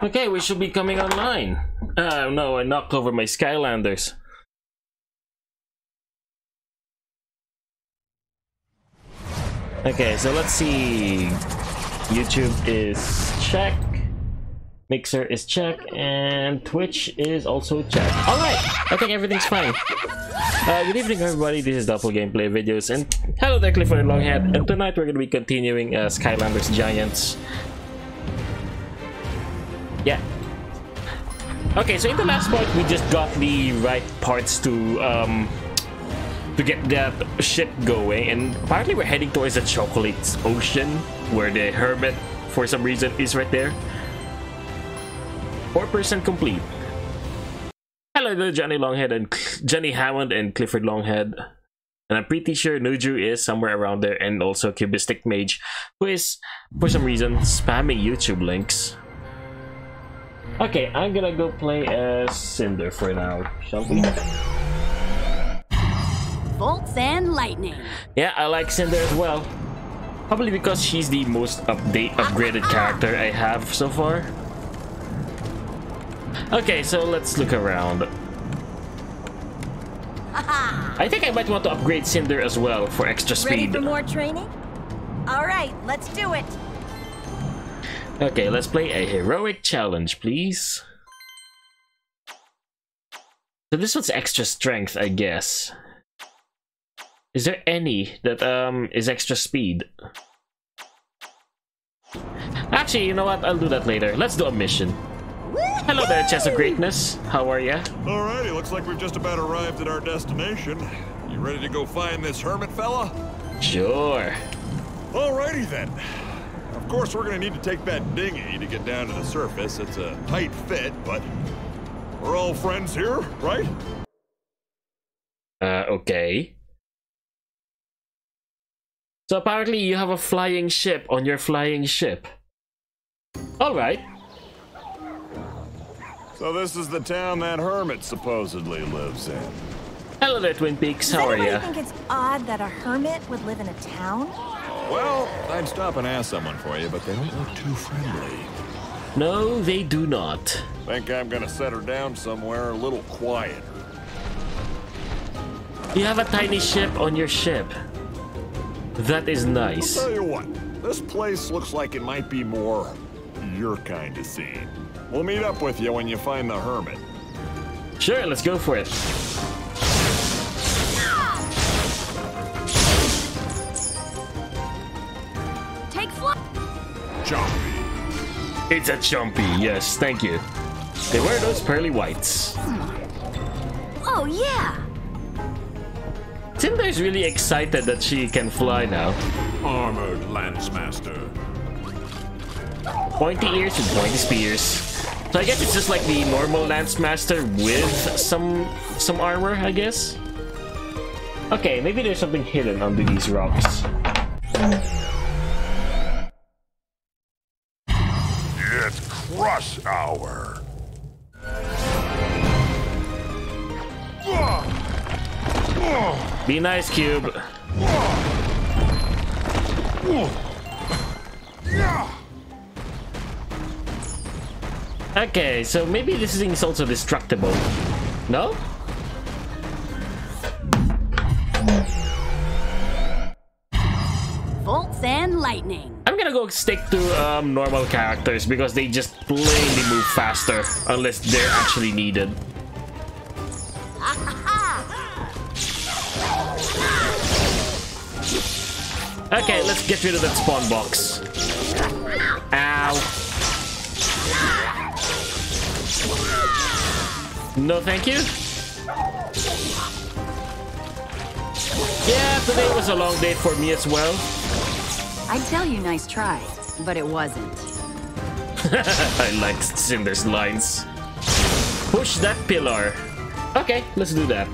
Okay, we should be coming online. No, I knocked over my Skylanders. Okay, so let's see. YouTube is check. Mixer is check. And Twitch is also check. Alright, I think everything's fine. Good evening, everybody. This is DOPPELgameplayVIDEOS. And hello there, Clifford Longhead. And tonight we're going to be continuing Skylanders Giants. Yeah. Okay, so in the last part, we just got the right parts to get that ship going, and apparently we're heading towards the chocolate ocean, where the Hermit, for some reason, is right there. 4% complete. Hello there, Johnny Longhead and Jenny Hammond and Clifford Longhead. And I'm pretty sure Nuju is somewhere around there, and also Cubistic Mage, who is, for some reason, spamming YouTube links. Okay, I'm gonna go play as Cinder for now, shall we? Bolts and lightning. Yeah, I like Cinder as well. Probably because she's the most upgraded character I have so far. Okay, so let's look around. I think I might want to upgrade Cinder as well for extra speed. Ready for more training? All right, let's do it. Okay, let's play a heroic challenge, please. So this one's extra strength, I guess. Is there any that is extra speed? Actually, you know what? I'll do that later. Let's do a mission. Hello there, Chest of Greatness. How are ya? Alrighty, looks like we've just about arrived at our destination. You ready to go find this Hermit fella? Sure. Alrighty then. Of course, we're gonna need to take that dinghy to get down to the surface. It's a tight fit, but we're all friends here, right? Okay. So apparently you have a flying ship on your flying ship. Alright. So this is the town that Hermit supposedly lives in. Hello there, Twin Peaks. How are Does ya? anybody think it's odd that a hermit would live in a town? Well, I'd stop and ask someone for you, but they don't look too friendly. No, they do not. Think I'm gonna set her down somewhere a little quieter. You have a tiny ship on your ship. That is nice. I'll tell you what, this place looks like it might be more your kind of scene. We'll meet up with you when you find the Hermit. Sure, let's go for it. Take flight. Chompy. It's a chompy, yes, thank you. They wear those pearly whites. Oh yeah. Cinder's really excited that she can fly now. Armored Lancemaster. Pointy ears and pointy spears. So I guess it's just like the normal Lancemaster with some armor, I guess. Okay, maybe there's something hidden under these rocks. It's Crush Hour. Be nice, Cube. Okay, so maybe this thing is also destructible. No? Bolts and lightning. I'm gonna go stick to normal characters because they just plainly move faster unless they're actually needed. Okay, let's get rid of that spawn box. Ow. No, thank you. Yeah, today was a long day for me as well. I'd tell you nice try, but it wasn't. I like Cinder's lines. Push that pillar. Okay, let's do that.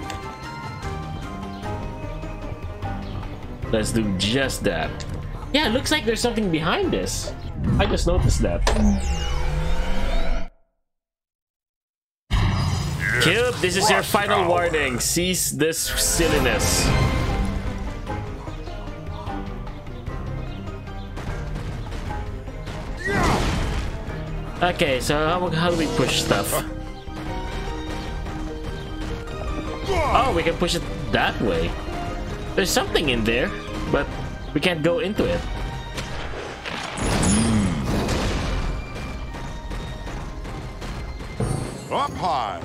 Let's do just that. Yeah, it looks like there's something behind this. I just noticed that. Cube, this is your final warning. Cease this silliness. Okay, so how do we push stuff? Oh, we can push it that way. There's something in there, but we can't go into it. Up high.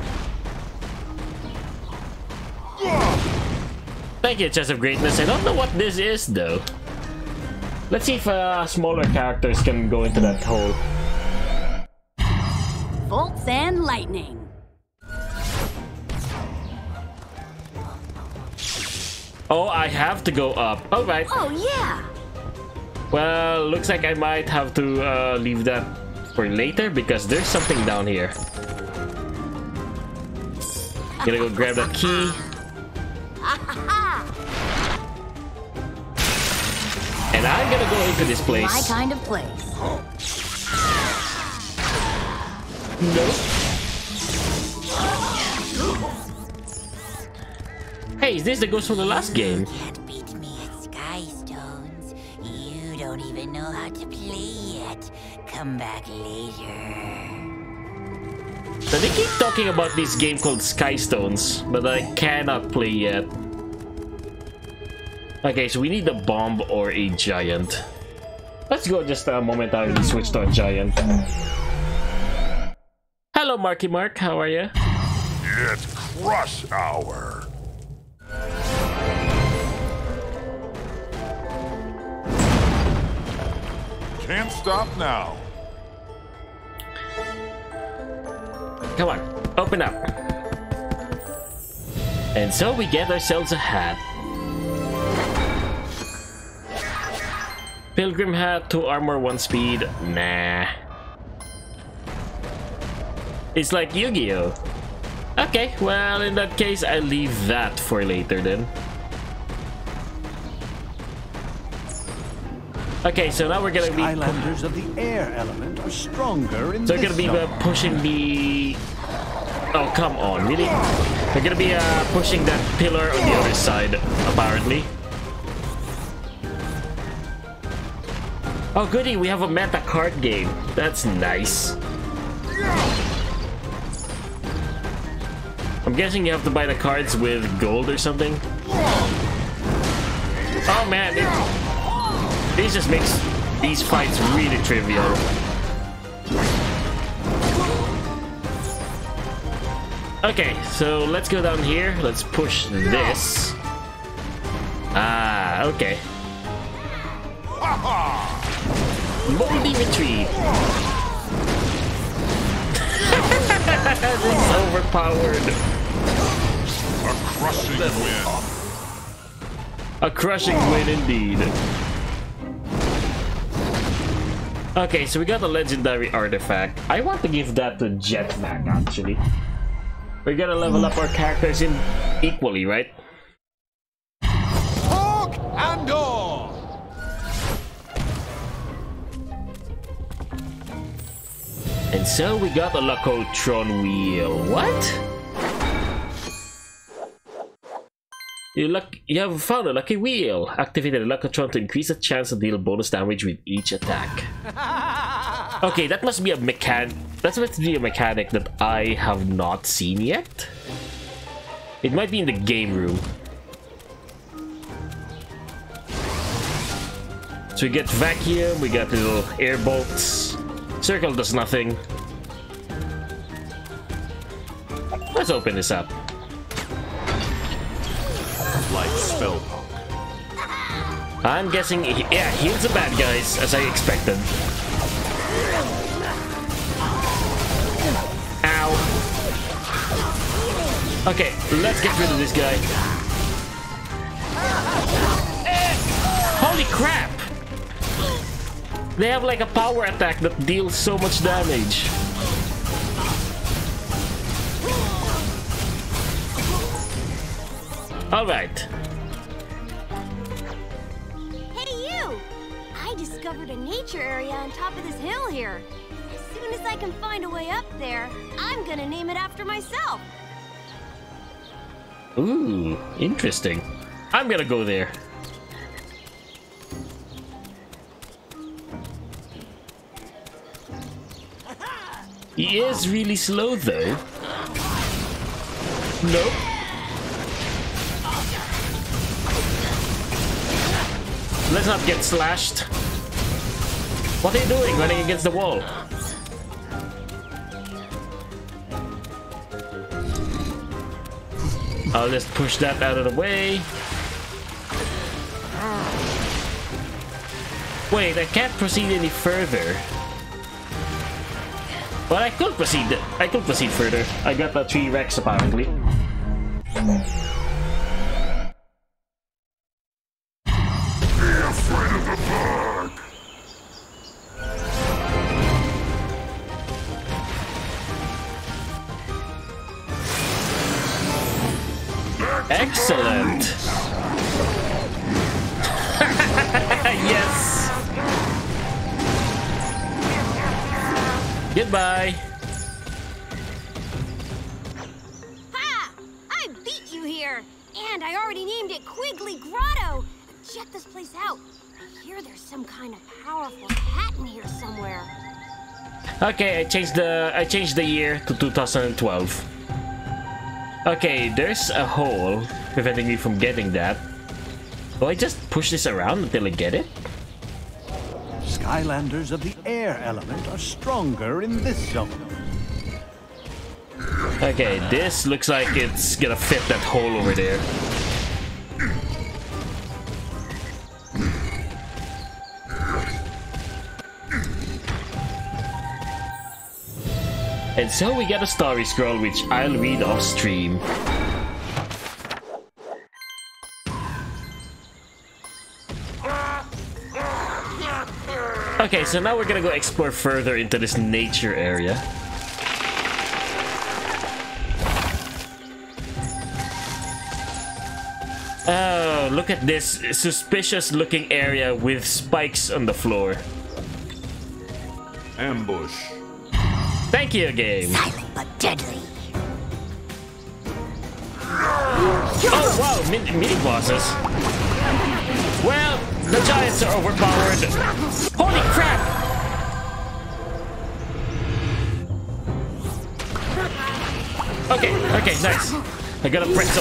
Thank you, Chest of Greatness. I don't know what this is, though. Let's see if smaller characters can go into that hole. Bolts and lightning. Oh, I have to go up. Alright. Oh, yeah. Well, looks like I might have to leave that for later because there's something down here. Gonna go grab that key. And I'm gonna go into this place. My kind of place. Nope. Hey, is this the ghost from the last game? Can't beat me at Skystones. You don't even know how to play yet. Come back later. So they keep talking about this game called Skystones, but I cannot play yet. Okay, so we need a bomb or a giant. Let's go just momentarily switch to a giant. Hello, Marky Mark. How are you? It's crush hour. Can't stop now. Come on, open up. And so we get ourselves a hat. Pilgrim hat, 2 armor, 1 speed. Nah. It's like Yu-Gi-Oh! Okay, well, in that case, I leave that for later then. Okay, so now we're gonna be... Skylanders of the air element are stronger in So we're this gonna be zone. pushing the... Oh, come on, really? We're gonna be pushing that pillar on the other side, apparently. Oh goody, we have a meta card game. That's nice. I'm guessing you have to buy the cards with gold or something. Oh man, this just makes these fights really trivial. Okay, so let's go down here. Let's push this. Ah, okay. Moldy retreat. It's overpowered. A crushing win. A crushing win indeed. Okay, so we got a legendary artifact. I want to give that to Jetpack, actually. We're gonna level up our characters in equally, right? Hawk and dog. And so we got a Locotron wheel. What? You have found a lucky wheel. Activated a Locotron to increase the chance to deal bonus damage with each attack. Okay, that must be a mechanic. That's supposed to be a mechanic that I have not seen yet. It might be in the game room. So we get vacuum, we got little air bolts. Circle does nothing. Let's open this up. Like spell. I'm guessing, yeah, heals the bad guys, as I expected. Ow. Okay, let's get rid of this guy. Holy crap! They have like a power attack that deals so much damage. Alright. Hey, you! I discovered a nature area on top of this hill here. As soon as I can find a way up there, I'm gonna name it after myself. Ooh, interesting. I'm gonna go there. He is really slow though. Nope. Let's not get slashed. What are you doing running against the wall? I'll just push that out of the way. Wait, I can't proceed any further. But I could proceed. I could proceed further. I got the 3 Rex apparently. Be afraid of the dark. Excellent. Yes. Goodbye. Ha! I beat you here, and I already named it Quigley Grotto. Check this place out. I hear there's some kind of powerful cat in here somewhere. Okay, I changed the year to 2012. Okay, there's a hole preventing me from getting that. Do I just push this around until I get it? Skylanders of the air element are stronger in this zone. Okay, this looks like it's gonna fit that hole over there. And so we get a story scroll, which I'll read off stream. Okay, so now we're gonna go explore further into this nature area. Oh, look at this suspicious looking area with spikes on the floor. Ambush. Thank you, game. Silent but deadly. Oh wow, mini bosses. Well, the giants are overpowered. Holy crap! Okay, nice. I got a pretzel.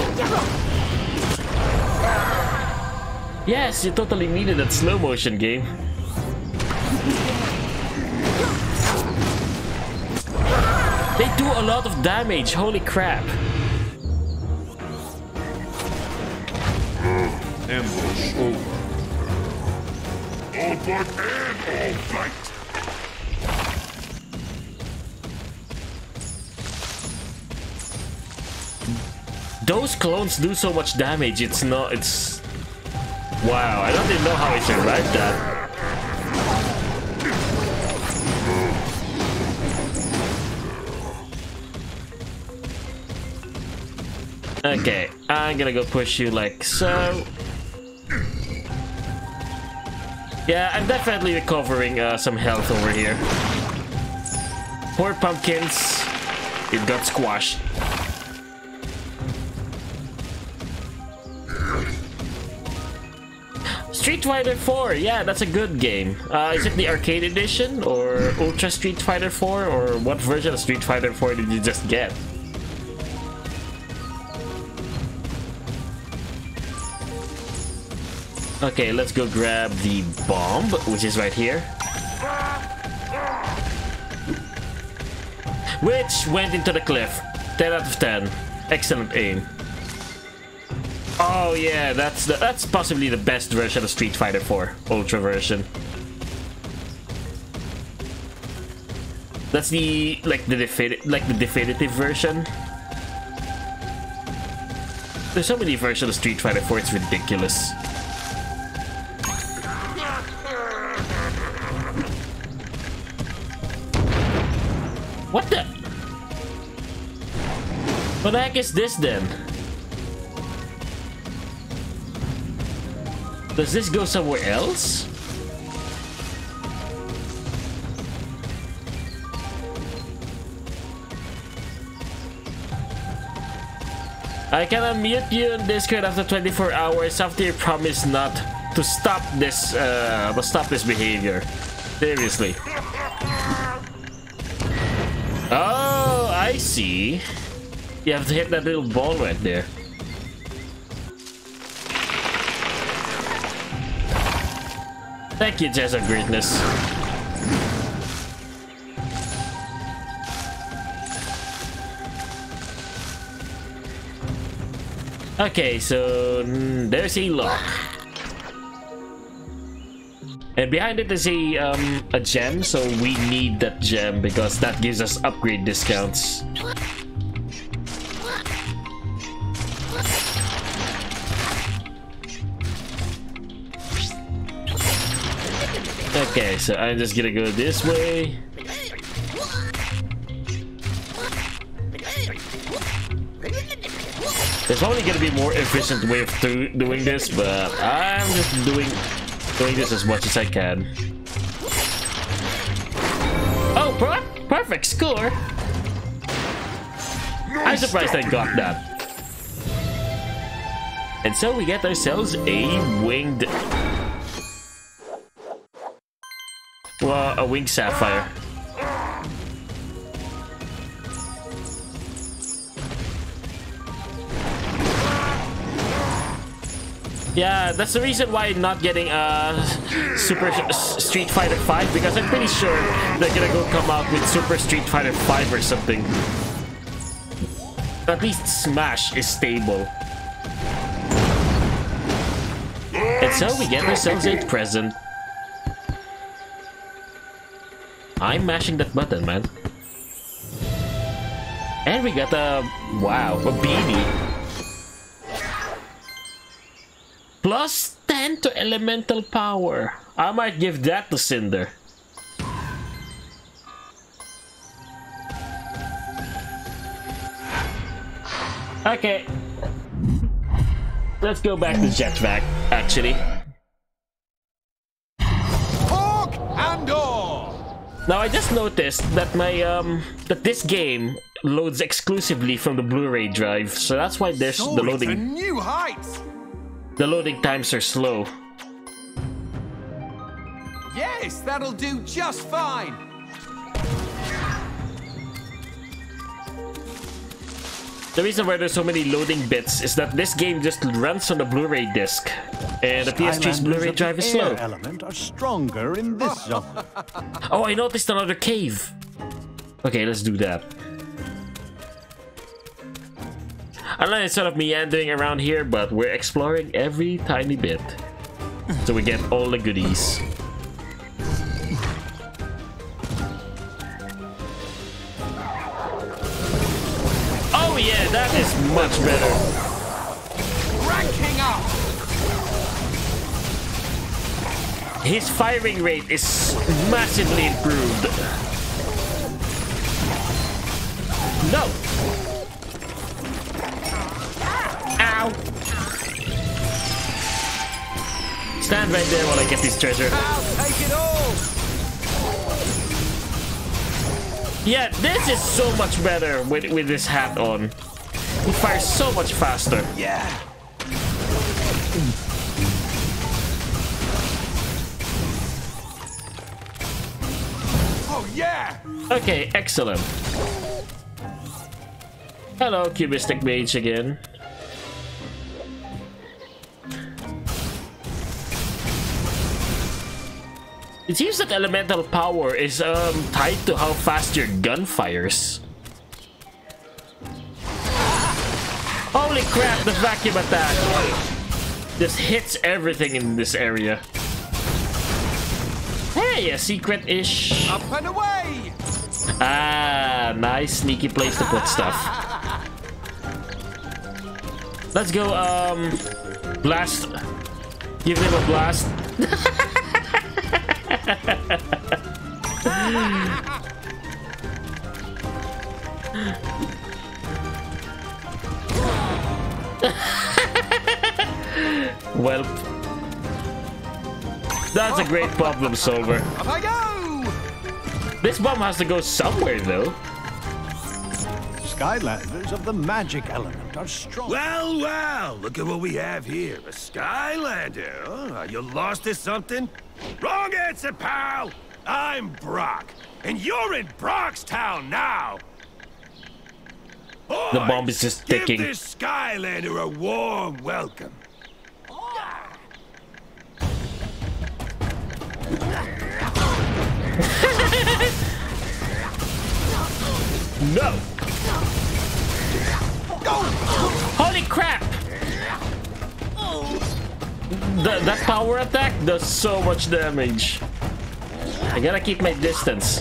Yes, you totally needed that slow motion game. They do a lot of damage, holy crap. Ambush over. All but and all fight. Those clones do so much damage, it's... Wow, I don't even know how I survived that. Okay, I'm gonna go push you like so. Yeah, I'm definitely recovering some health over here. Poor pumpkins. It got squashed. Street Fighter 4, yeah, that's a good game. Is it the arcade edition or Ultra Street Fighter 4, or what version of Street Fighter 4 did you just get? Okay, let's go grab the bomb, which is right here. Which went into the cliff. 10 out of 10. Excellent aim. Oh yeah, that's possibly the best version of Street Fighter 4 Ultra version. That's the the definitive version. There's so many versions of Street Fighter 4, it's ridiculous. What the? What the heck is this then? Does this go somewhere else? I can unmute you in Discord after 24 hours after you promise not to stop this behavior. Seriously. Oh, I see. You have to hit that little ball right there. Thank you, Jazz of Greatness. Okay, so there's a lock. And behind it is a gem, so we need that gem because that gives us upgrade discounts. Okay, so I'm just gonna go this way. There's probably gonna be a more efficient way of doing this, but I'm just doing this as much as I can. Oh, perfect score! I'm surprised I got that. And so we get ourselves a winged... Well, a winged sapphire. Yeah, that's the reason why I'm not getting Super Street Fighter 5, because I'm pretty sure they're gonna come out with Super Street Fighter 5 or something. At least Smash is stable. And so we get ourselves a present. I'm mashing that button, man. And we got a beanie. Plus 10 to elemental power. I might give that to Cinder. Okay. Let's go back to Jetpack, actually. Hawk and all. Now I just noticed that my that this game loads exclusively from the Blu-ray drive, so that's why there's the loading. To new heights. The loading times are slow. Yes, that'll do just fine. The reason why there's so many loading bits is that this game just runs on the Blu-ray disc, and the PS3's Blu-ray drive is slow. Element are stronger in this zone. Oh, I noticed another cave. Okay, let's do that. I know it's sort of meandering around here, but we're exploring every tiny bit, so we get all the goodies. Oh yeah, that is much better. Ranking up. His firing rate is massively improved. No. Ow. Stand right there while I get this treasure. I'll take it all. Yeah, this is so much better with this hat on. He fires so much faster. Yeah. Oh yeah. Okay, excellent. Hello, Cubistic Mage again. It seems that elemental power is tied to how fast your gun fires. Holy crap, the vacuum attack just hits everything in this area. Hey, a secret-ish. Up and away. Ah, nice sneaky place to put stuff. Let's go, blast. Give him a blast. Well, that's a great problem solver. Up I go. This bomb has to go somewhere, though. Skylanders of the magic element are strong. Well, well, look at what we have here. A Skylander. Huh? Are you lost or something? Wrong answer, pal! I'm Brock, and you're in Brockstown now. The bomb is just ticking. Give this Skylander a warm welcome. No! Holy crap! That power attack does so much damage. I gotta keep my distance.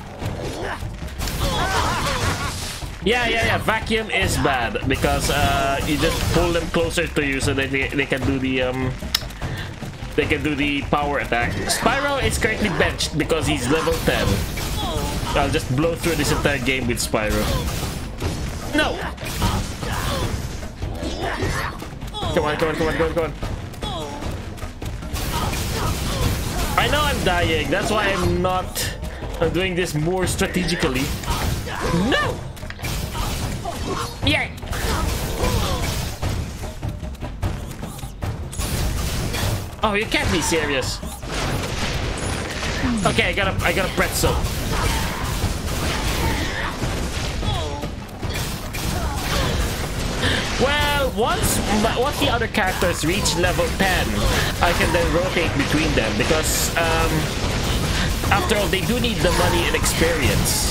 Yeah. Vacuum is bad because you just pull them closer to you so that they can do the power attack. Spyro is currently benched because he's level 10. I'll just blow through this entire game with Spyro. No! Come on. I know I'm dying. That's why I'm doing this more strategically. No! Yeah. Oh, you can't be serious. Okay, I got a pretzel. Well, once the other characters reach level 10, I can then rotate between them because after all, they do need the money and experience.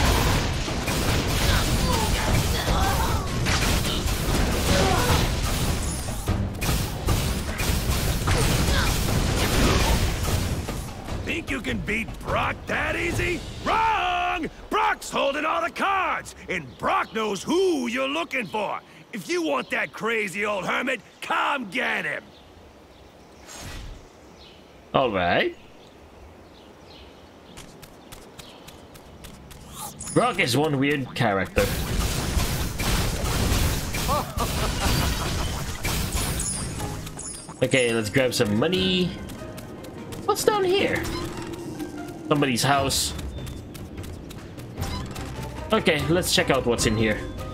Think you can beat Brock that easy? Wrong! Brock's holding all the cards, and Brock knows who you're looking for. If you want that crazy old hermit, come get him. All right. Brock is one weird character. Okay, let's grab some money. What's down here? Somebody's house. Okay, let's check out what's in here.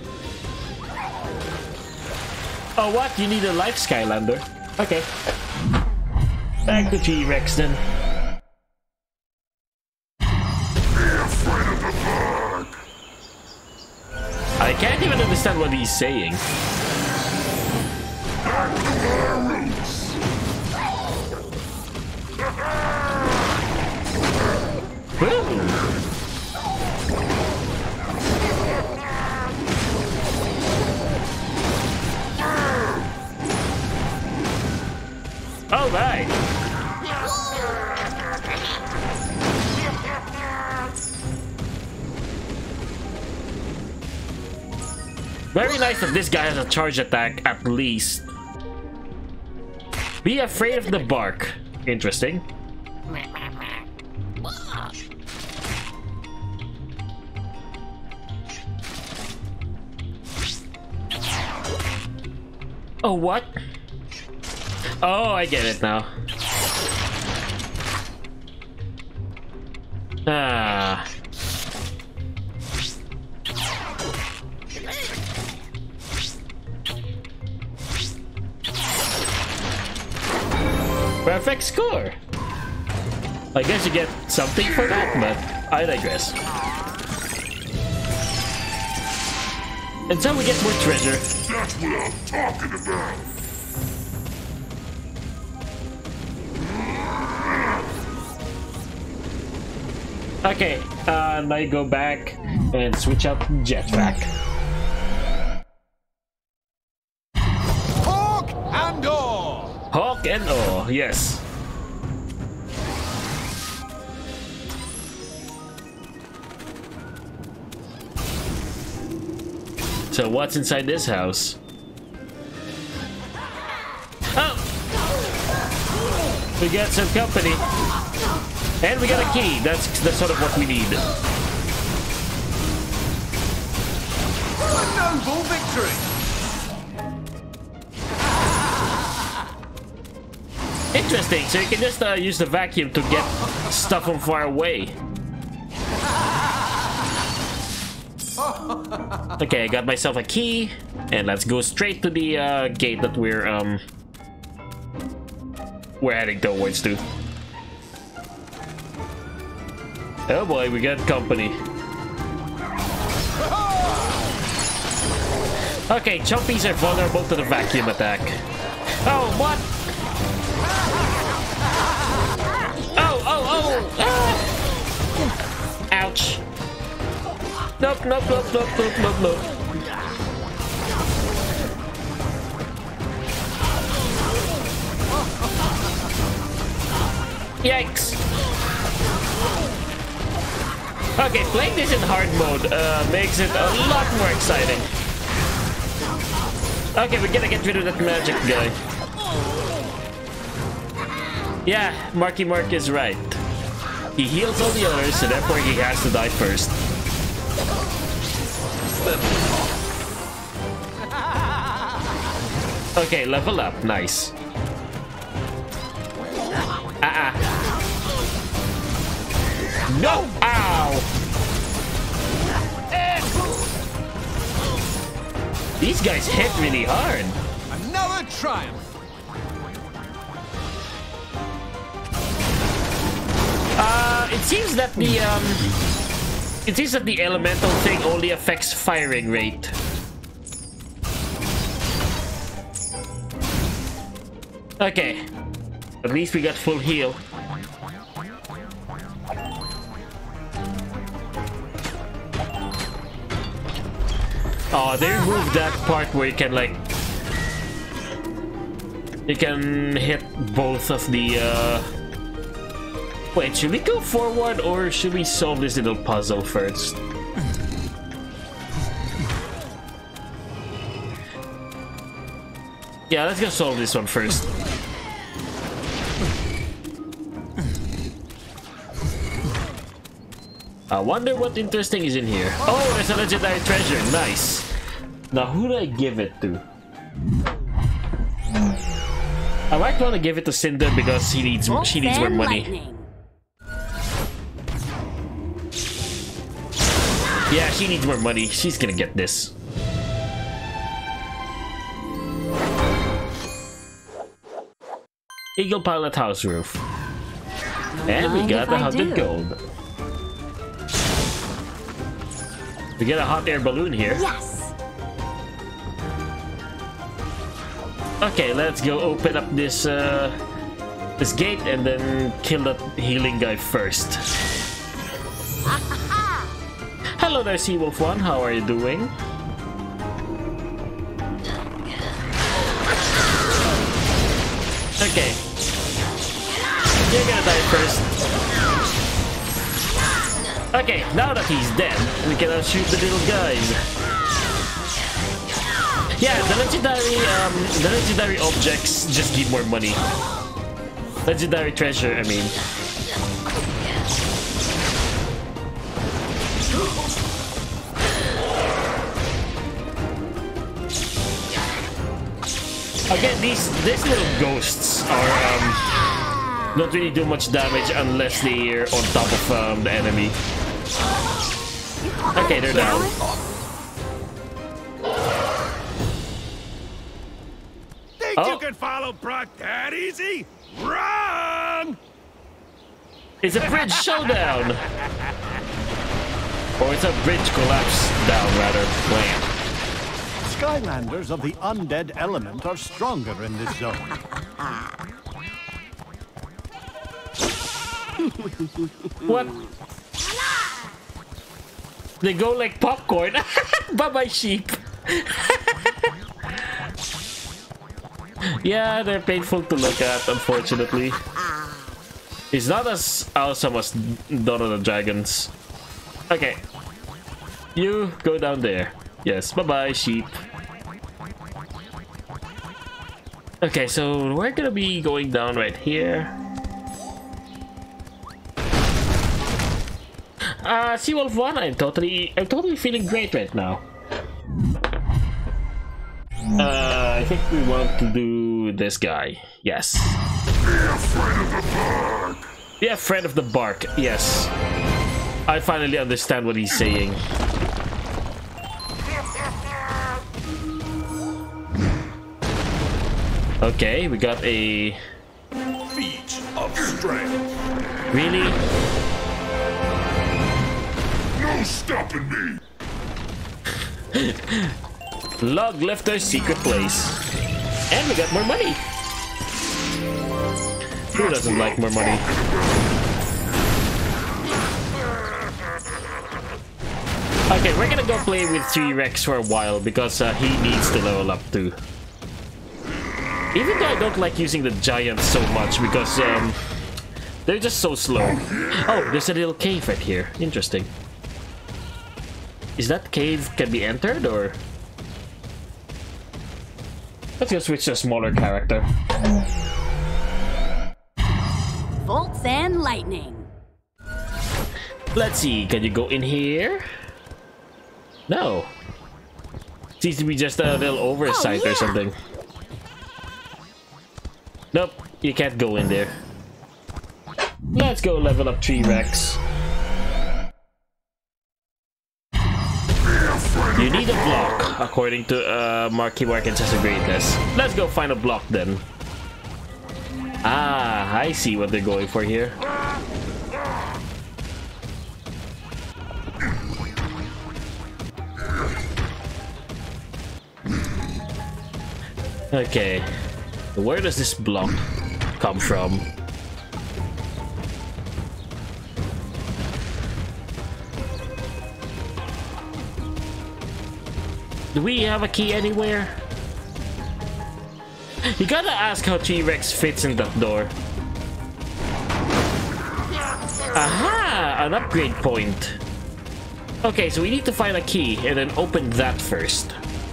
Oh, what? You need a life, Skylander. Okay. Back to T-Rex then. I can't even understand what he's saying. Boom. All right. Very nice that this guy has a charge attack at least. Be afraid of the bark. Interesting. Oh, what? Oh, I get it now. Ah. Perfect score. I guess you get something for that, but I digress. And so we get more treasure. That's what I'm talking about. Okay, and I go back and switch out jetpack. Hawk and all. Hawk and all, yes. So what's inside this house? Oh! We got some company. And we got a key. That's sort of what we need. A noble victory. Interesting. So you can just use the vacuum to get stuff from far away. Okay, I got myself a key, and let's go straight to the gate that we're heading towards to. Oh boy, we got company. Okay, chumpies are vulnerable to the vacuum attack. Oh, what? Oh, oh, oh! Ah! Ouch. Nope, nope, nope, nope, nope, nope, nope. Yikes. Okay, playing this in hard mode makes it a lot more exciting. Okay, we're gonna get rid of that magic guy. Yeah, Marky Mark is right. He heals all the others, so therefore he has to die first. Okay, level up. Nice. No! Ow! These guys hit really hard. Another triumph. It seems that the elemental thing only affects firing rate. Okay. At least we got full heal. Oh, they removed that part where you can like... You can hit both of the Wait, should we go forward or should we solve this little puzzle first? Yeah, let's go solve this one first. I wonder what interesting is in here. Oh, there's a legendary treasure. Nice. Now, who do I give it to? I might want to give it to Cinder because she needs more money. Lightning. Yeah, she needs more money. She's gonna get this. Eagle Pilot House Roof. And we got 100 gold. We get a hot air balloon here. Yes. Okay, let's go open up this this gate and then kill that healing guy first. Hello there, Seawolf 1. How are you doing? Okay. You're gonna die first. Okay, now that he's dead, we can shoot the little guys. Yeah, the legendary objects just give more money. Legendary treasure, I mean. Again, these little ghosts are don't really do much damage unless they're on top of the enemy. Okay, they're down. Think you can follow Brock that easy? Wrong! It's a bridge showdown! Or it's a bridge collapse down, rather. Blam. Skylanders of the undead element are stronger in this zone. What? They go like popcorn. Bye-bye, sheep. Yeah, they're painful to look at, unfortunately. It's not as awesome as Dawn of the Dragons. Okay. You go down there. Yes, bye-bye, sheep. Okay, so we're gonna be going down right here. Seawolf 1, I'm totally feeling great right now. I think we want to do this guy. Yes. Be afraid of the bark. Be afraid of the bark. Yes. I finally understand what he's saying. Okay, we got a feat of strength. Really? No stopping me. Log lifter's secret place. And we got more money. Who doesn't like more money? Okay, we're gonna go play with T-Rex for a while because he needs to level up too. Even though I don't like using the giants so much because they're just so slow. Oh, there's a little cave right here. Interesting. Is that cave can be entered or? Let's go switch to a smaller character. Bolts and lightning. Let's see, can you go in here? No. Seems to be just a little oversight or something. Nope, you can't go in there. Let's go level up T-Rex. You need a block, according to Marky Mark and Cesar Greatness. Let's go find a block then. Ah, I see what they're going for here. Okay, where does this block come from? Do we have a key anywhere? You gotta ask how T-Rex fits in that door. Aha! An upgrade point. Okay, so we need to find a key and then open that first.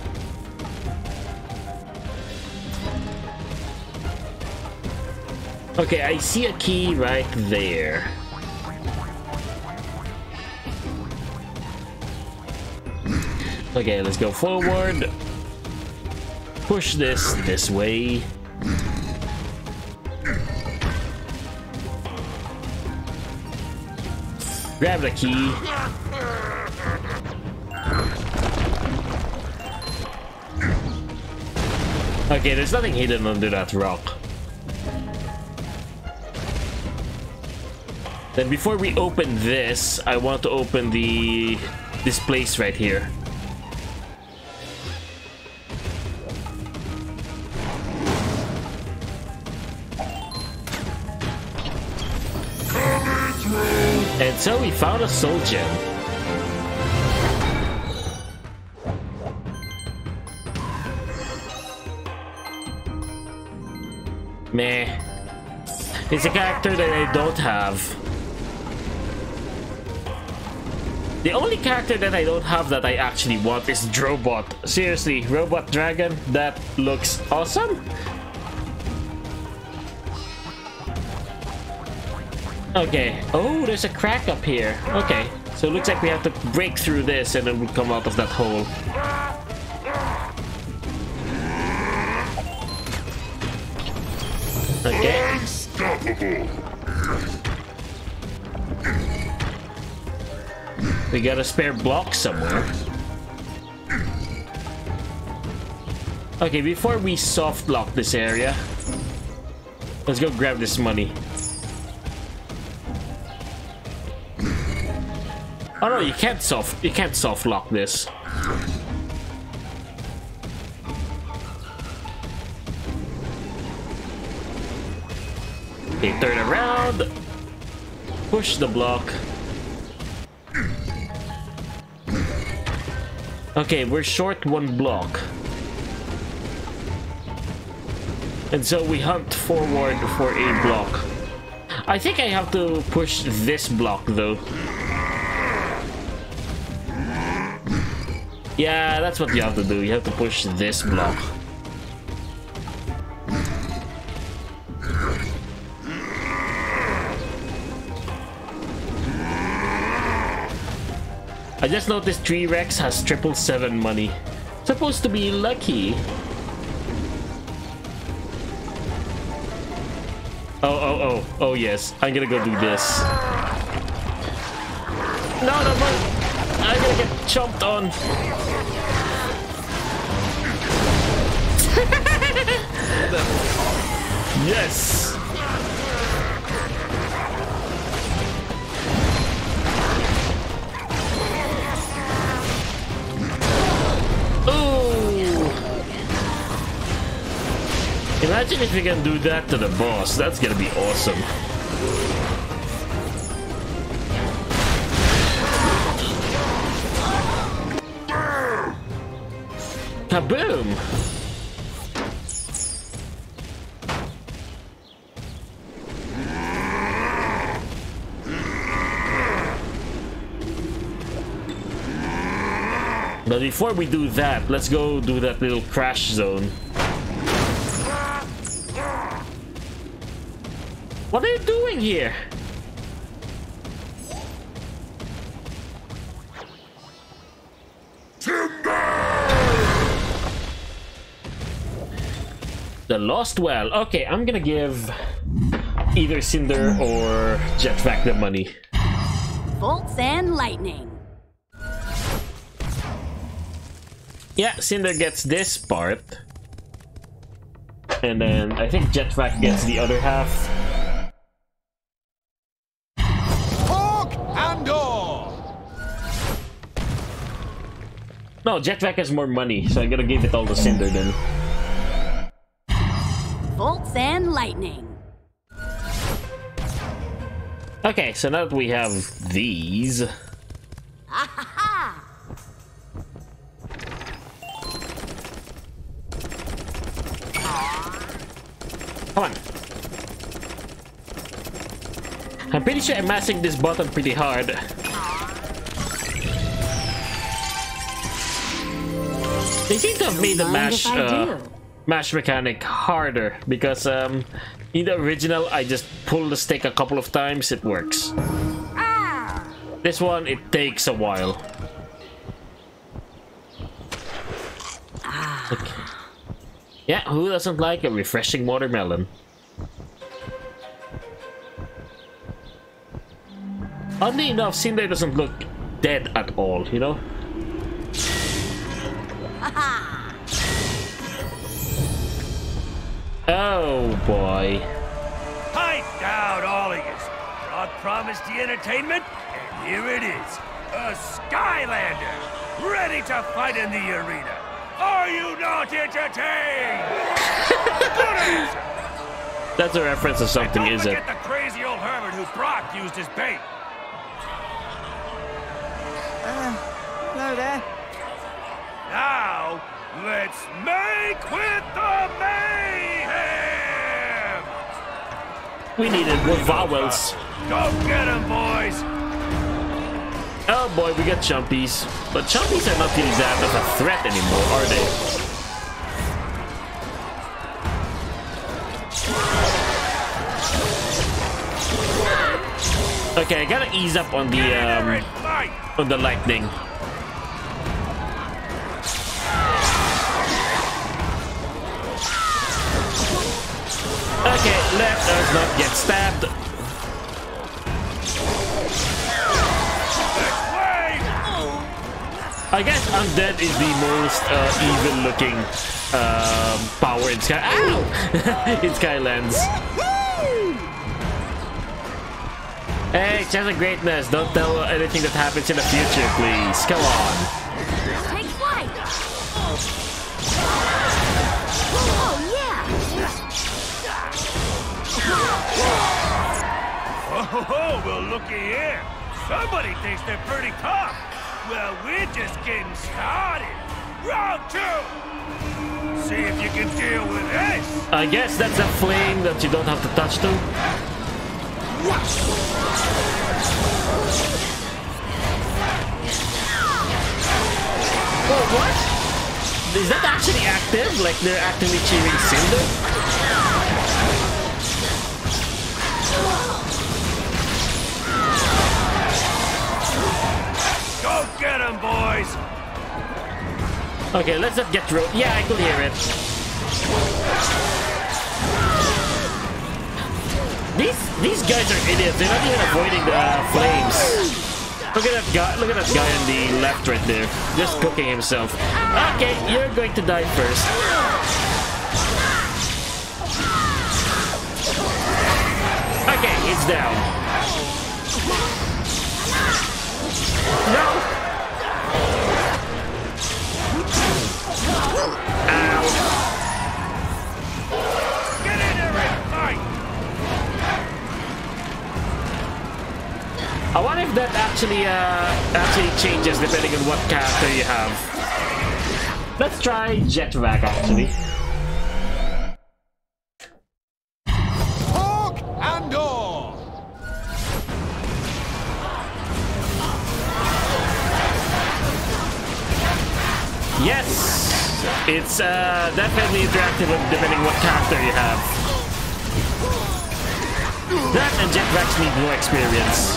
Okay, I see a key right there. Okay, let's go forward. Push this way. Grab the key. Okay, there's nothing hidden under that rock. Then before we open this, I want to open this place right here. And so we found a soul gem. Meh. It's a character that I don't have. The only character that I don't have that I actually want is Drobot. Seriously, Robot Dragon, that looks awesome. Okay. Oh, there's a crack up here. Okay. So it looks like we have to break through this and then we'll come out of that hole. Okay. Unstoppable. We got a spare block somewhere. Okay, before we soft lock this area, let's go grab this money. Oh no, you can't soft lock this. Okay, turn around. Push the block. Okay, we're short one block. And so we hunt forward for a block. I think I have to push this block though. Yeah, that's what you have to do. You have to push this block. I just noticed T-Rex has 777 money. Supposed to be lucky. Oh yes. I'm gonna go do this. No, I'm gonna get chomped on. Yes. Imagine if you can do that to the boss. That's gonna be awesome. Kaboom! But before we do that, let's go do that little crash zone. What are you doing here? The Lost Well. Okay, I'm gonna give either Cinder or Jetpack the money. Bolts and lightning. Yeah, Cinder gets this part. And then I think Jetpack gets the other half. Pork and all. No, Jetpack has more money, so I'm gonna give it all to Cinder then. Bolts and lightning. Okay, so now that we have these... Come on. I'm pretty sure I'm mashing this button pretty hard. They seem to have made the mash mechanic harder because in the original I just pull the stick a couple of times, it works. This one, it takes a while. Okay. Yeah, who doesn't like a refreshing watermelon? Oddly enough, Cinder doesn't look dead at all, you know? Oh boy. Pipe down, all of you. Brock promised the entertainment, and here it is. A Skylander, ready to fight in the arena. Are you not entertained? Good answer. That's a reference to something, is it? Don't forget the crazy old Hermit who Brock used as bait. Hello there. Now, let's make with the mayhem! We needed more vowels. Go get him, boys! Oh boy, we got Chumpies. But Chumpies are not really that of a threat anymore, are they? Okay, I gotta ease up on the lightning. Okay, let us not get stabbed. I guess Undead is the most evil-looking power in Sky. Ow! In Skylands. Hey, Chance of Greatness, don't tell anything that happens in the future, please. Come on. Take flight. Oh yeah. Oh, well, looky here. Somebody thinks they're pretty tough. Well, we're just getting started. Round 2. See if you can deal with this. I guess that's a flame that you don't have to touch to. Oh, what? Is that actually active? Like they're actively cheering Cinder? Go get him, boys! Okay, let's not get through. Yeah, I could hear it. These guys are idiots. They're not even avoiding the flames. Look at that guy. Look at that guy on the left right there, just cooking himself. Okay, you're going to die first. Okay, it's down. No. Ow. actually changes depending on what character you have. Let's try Jetpack actually. Hawk and all. Yes! It's definitely interactive depending what character you have. That and jetpacks need more experience.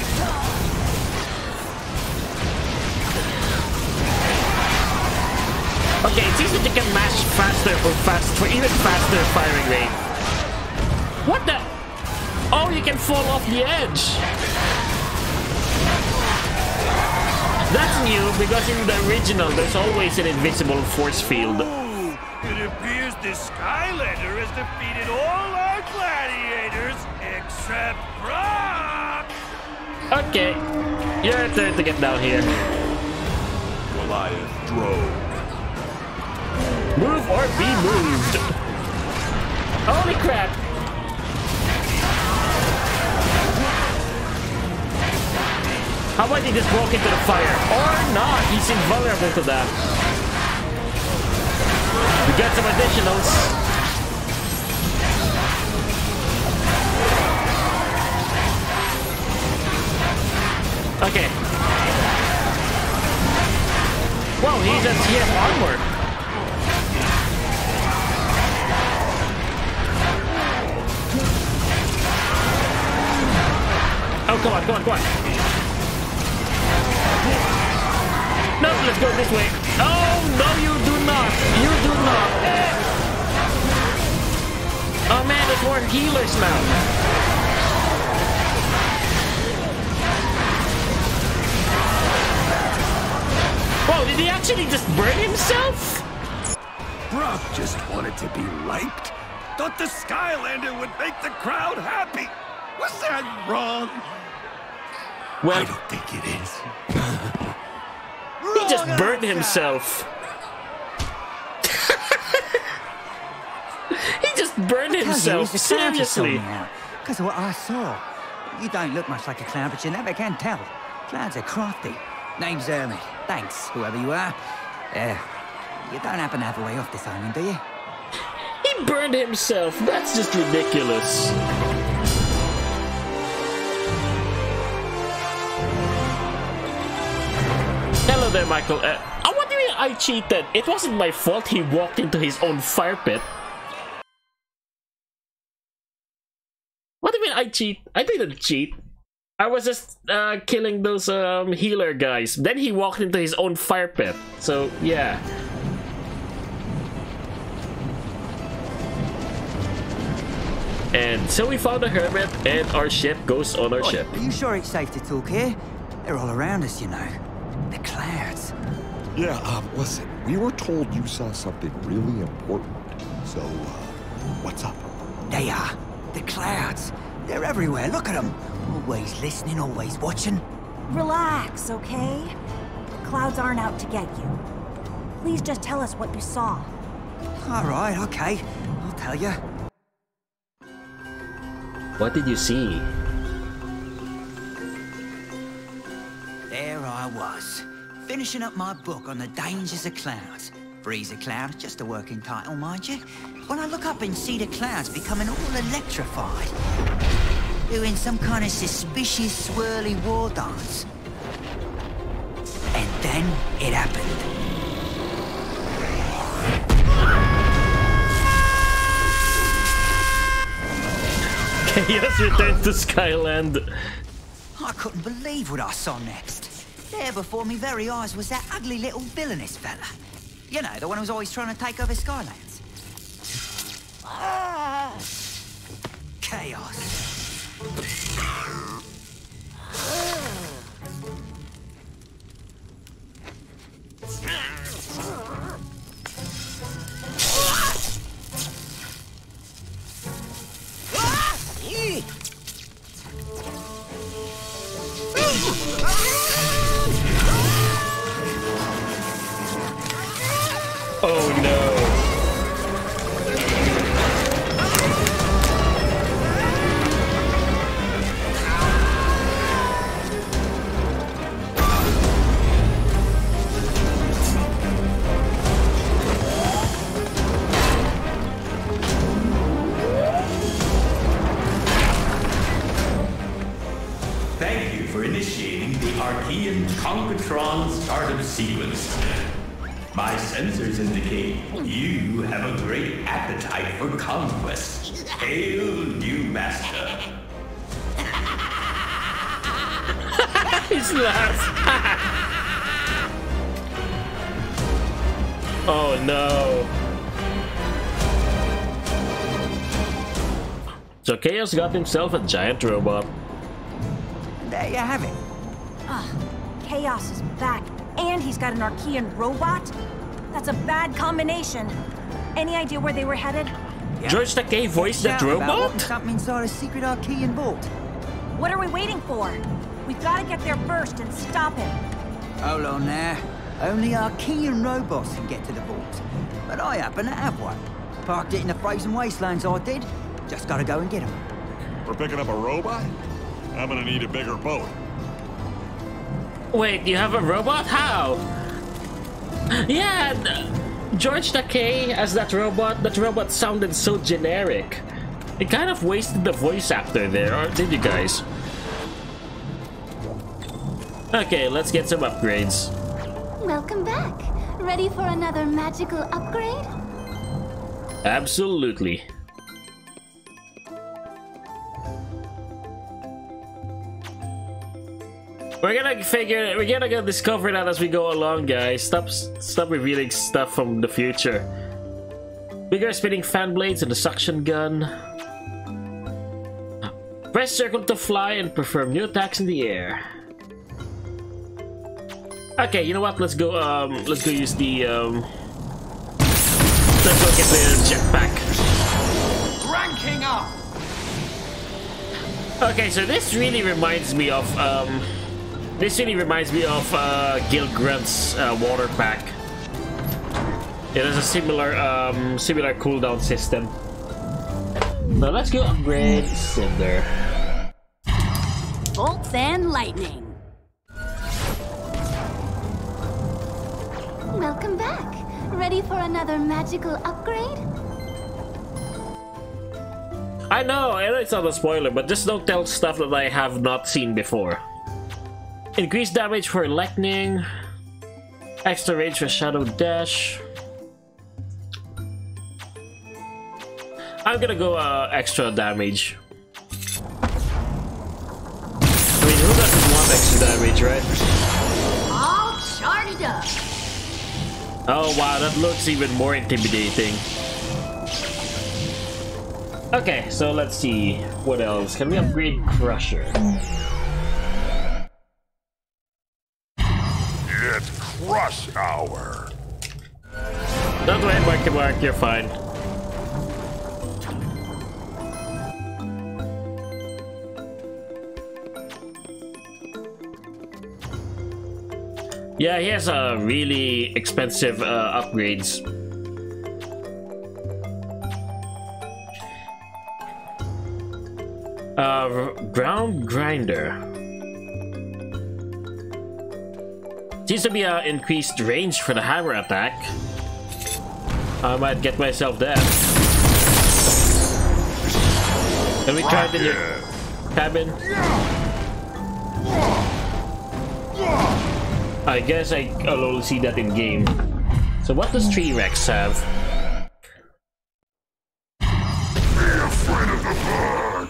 Okay, it seems that you can mash faster for even faster firing rate. What the? Oh, you can fall off the edge. That's new because in the original there's always an invisible force field. Ooh, it appears the Skylander has defeated all our gladiators except Brock. Okay, your turn to get down here. Goliath drone. Move or be moved. Holy crap. How about you just walk into the fire? Or not, he's invulnerable to that. We got some additionals. Okay. Whoa, he has armor. Oh, come on, come on, come on. No, let's go this way. Oh, no, you do not. You do not. Oh, man, there's more healers now. Whoa, did he actually just burn himself? Brock just wanted to be liked. Thought the Skylander would make the crowd happy. Was that wrong? Well, I don't think it is. He just burned himself. He just burned himself. Seriously. Because of what I saw. You don't look much like a clown, but you never can tell. Clowns are crafty. Name's Hermit. Thanks, whoever you are. You don't happen to have a way off this island, do you? He burned himself. That's just ridiculous. Hello there, Michael. What do you mean I cheated? It wasn't my fault he walked into his own fire pit. What do you mean I cheat? I didn't cheat. I was just killing those healer guys. Then he walked into his own fire pit. So, yeah. And so we found a hermit, and our ship goes on our ship. Are you sure it's safe to talk here? They're all around us, you know. The clouds. Yeah, listen, we were told you saw something really important. So, what's up? They are. The clouds. They're everywhere. Look at them. Always listening, always watching. Relax, okay? Clouds aren't out to get you. Please just tell us what you saw. All right, okay. I'll tell you. What did you see? There I was, finishing up my book on the dangers of clouds. Breeze a cloud, just a working title, mind you. When I look up and see the clouds becoming all electrified, doing some kind of suspicious swirly war dance. And then it happened. Chaos returns to Skyland. I couldn't believe what I saw next. There before me very eyes was that ugly little villainous fella. You know, the one who's always trying to take over Skylands. Chaos. Oh no. sequence. My sensors indicate you have a great appetite for conquest. Hail, new master. He's laughing. Oh no. So Chaos got himself a giant robot. There you have it. Chaos is back, and he's got an Archean robot? That's a bad combination. Any idea where they were headed? Yep. George Takei voiced that robot? Something inside a secret Archean vault. What are we waiting for? We've got to get there first and stop him. Hold on now. Only Archean robots can get to the vault. But I happen to have one. Parked it in the frozen wastelands, I did. Just gotta go and get him. We're picking up a robot? I'm gonna need a bigger boat. Wait, you have a robot? How? Yeah, George Takei as that robot sounded so generic. It kind of wasted the voice actor there, or did you guys? Okay, let's get some upgrades. Welcome back. Ready for another magical upgrade? Absolutely. We're gonna discover that as we go along, guys. Stop revealing stuff from the future. Bigger spinning fan blades and a suction gun. Press circle to fly and perform new attacks in the air. Okay, you know what? Let's go use the let's go get the jetpack. Ranking up. Okay, so this really reminds me of Gil Grunt's water pack. It has a similar cooldown system. Now let's go upgrade Cinder. Bolts and lightning. Welcome back. Ready for another magical upgrade? I know it's not a spoiler, but just don't tell stuff that I have not seen before. Increased damage for lightning. Extra range for shadow dash. I'm gonna go extra damage. I mean, who doesn't want extra damage, right? All charged up. Oh wow, that looks even more intimidating. Okay, so let's see. What else? Can we upgrade Crusher? It's Crush Hour. Don't worry, Marky, you're fine. Yeah, he has really expensive upgrades. Ground Grinder. Seems to be increased range for the hammer attack. I might get myself that. Can we try it in your cabin? I guess I'll only see that in game. So what does T-Rex have? Be afraid of the bug.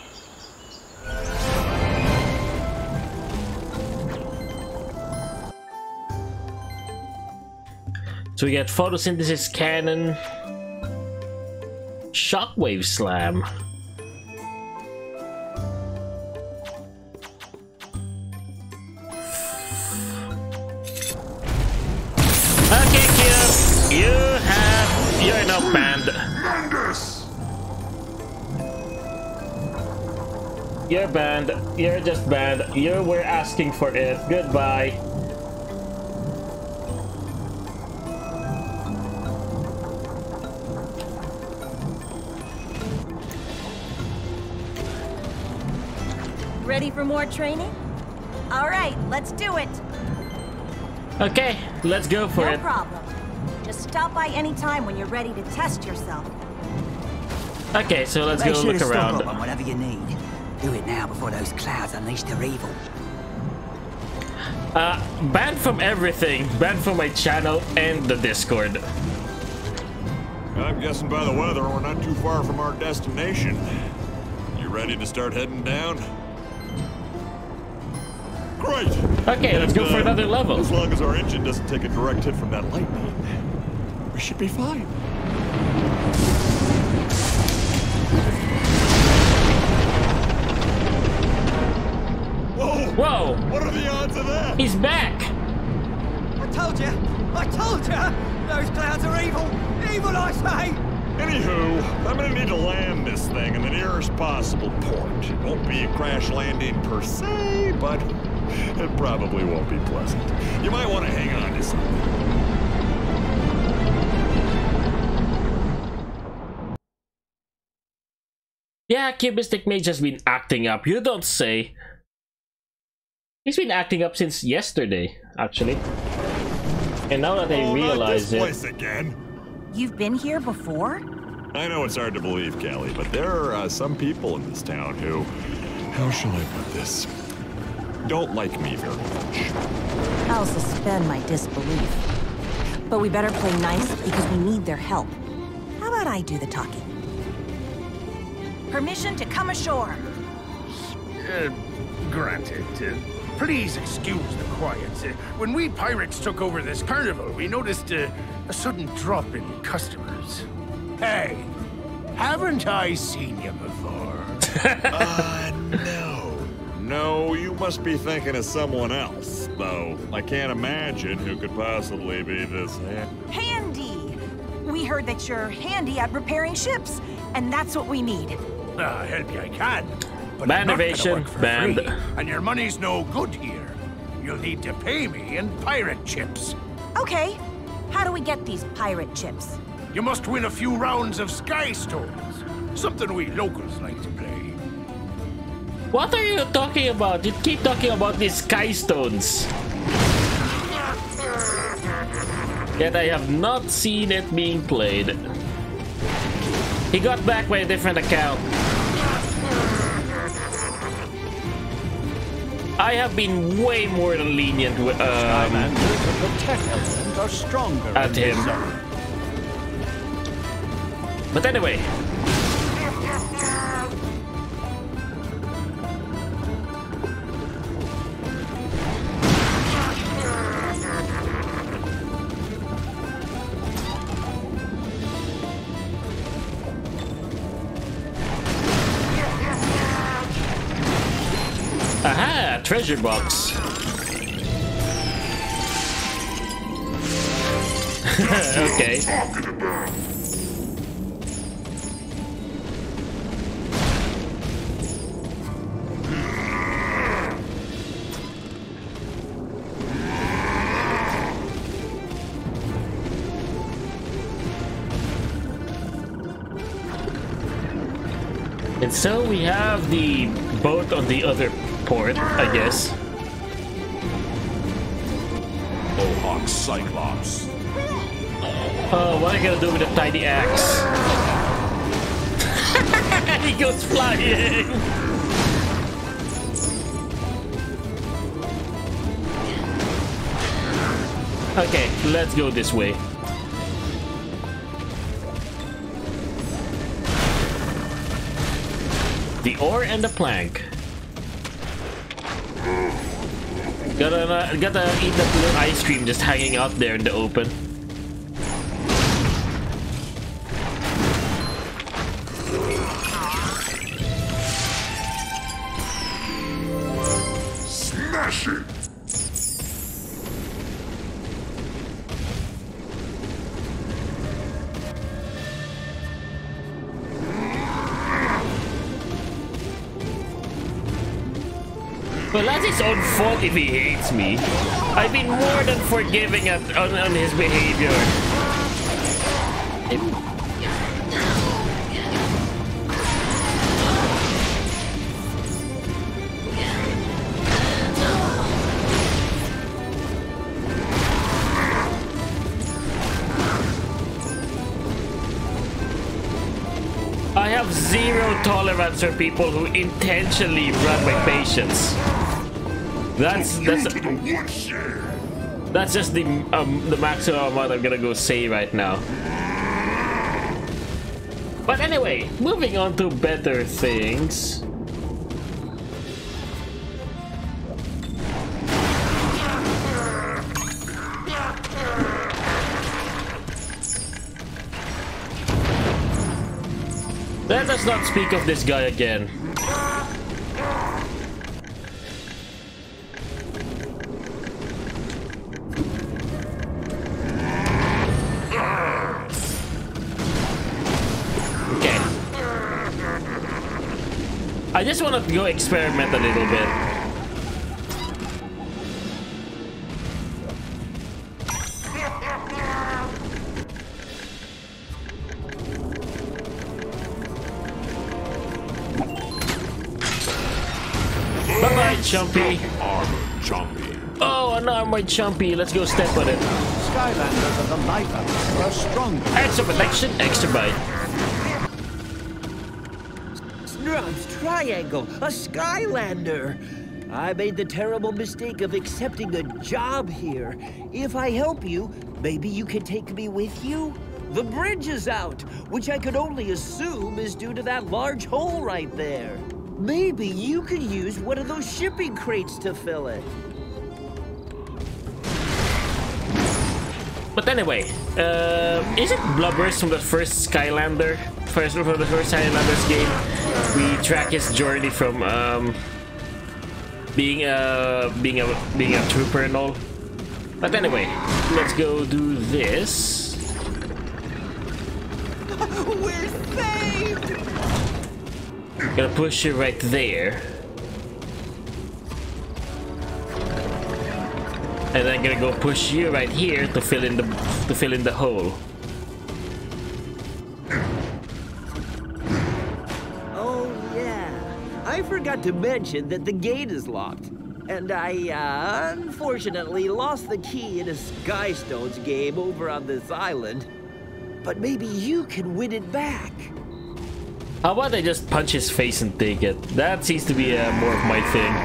So we get photosynthesis cannon, shockwave slam. Okay, Q, you're now banned. You're banned. You're just banned. You were asking for it. Goodbye. Ready for more training? All right, let's do it. Okay, let's go for it. No problem. Just stop by any time when you're ready to test yourself. Okay, so let's Make go sure look to stock around. up on whatever you need. Do it now before those clouds unleash their evil. Banned from everything. Banned from my channel and the Discord. I'm guessing by the weather we're not too far from our destination. You ready to start heading down? Great! Okay, let's go for another level. As long as our engine doesn't take a direct hit from that lightning, we should be fine. Whoa! Whoa! What are the odds of that? He's back! I told you! I told you! Those clouds are evil! Evil, I say! Anywho, I'm gonna need to land this thing in the nearest possible port. It won't be a crash landing per se, but it probably won't be pleasant. You might want to hang on to something. Yeah, Cubistic Mage has been acting up. You don't say. He's been acting up since yesterday, actually. And now that I realize not this place again. You've been here before? I know it's hard to believe, Callie, but there are some people in this town who, how shall I put this, don't like me very much. I'll suspend my disbelief. But we better play nice because we need their help. How about I do the talking? Permission to come ashore. Granted. Please excuse the quiet. When we pirates took over this carnival, we noticed a sudden drop in customers. Hey, haven't I seen you before? No. No, you must be thinking of someone else, though I can't imagine who could possibly be this handy. We heard that you're handy at repairing ships, and that's what we need. Help you I can. But Band evasion, band. And your money's no good here. You'll need to pay me in pirate chips. Okay. How do we get these pirate chips? You must win a few rounds of Sky Stones. Something we locals like to play. What are you talking about? You keep talking about these Sky Stones. Yet I have not seen it being played. He got back by a different account. I have been way more than lenient with Skylanders of the tech element are stronger at him. But anyway. Aha! Treasure box. Okay. And so we have the boat on the other port, I guess. Mohawk Cyclops. Oh, what are you gonna do with a tiny axe? He goes flying! Okay, let's go this way. The ore and the plank. Gotta eat that little ice cream just hanging out there in the open. Smash it! Well, that's his own fault if he hates me. I've been more than forgiving on his behavior. I have zero tolerance for people who intentionally run my patience. That's just the maximum amount I'm gonna go say right now. But anyway, moving on to better things. Let us not speak of this guy again. Okay. I just want to go experiment a little bit. Bye-bye, Chumpy. Oh, an armored Chumpy. Let's go step on it. Skylanders of the lighter are stronger. Extra protection, extra bite. Snub's Triangle, a Skylander. I made the terrible mistake of accepting a job here. If I help you, maybe you can take me with you? The bridge is out, which I could only assume is due to that large hole right there. Maybe you could use one of those shipping crates to fill it. But anyway, isn't Blubbers from the first Skylander? From the first Skylanders game, we track his journey from being a trooper and all. But anyway, let's go do this. We're saved! Gonna push you right there. And I'm gonna go push you right here to fill in the hole. Oh yeah, I forgot to mention that the gate is locked. And I, unfortunately lost the key in a Skystones game over on this island. But maybe you can win it back. How about I just punch his face and take it? That seems to be more of my thing.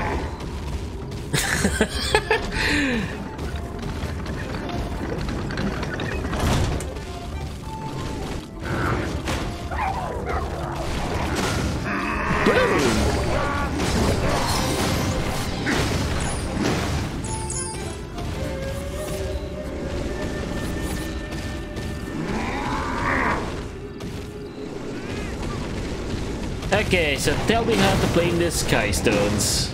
Okay, so tell me how to play in this Skystones.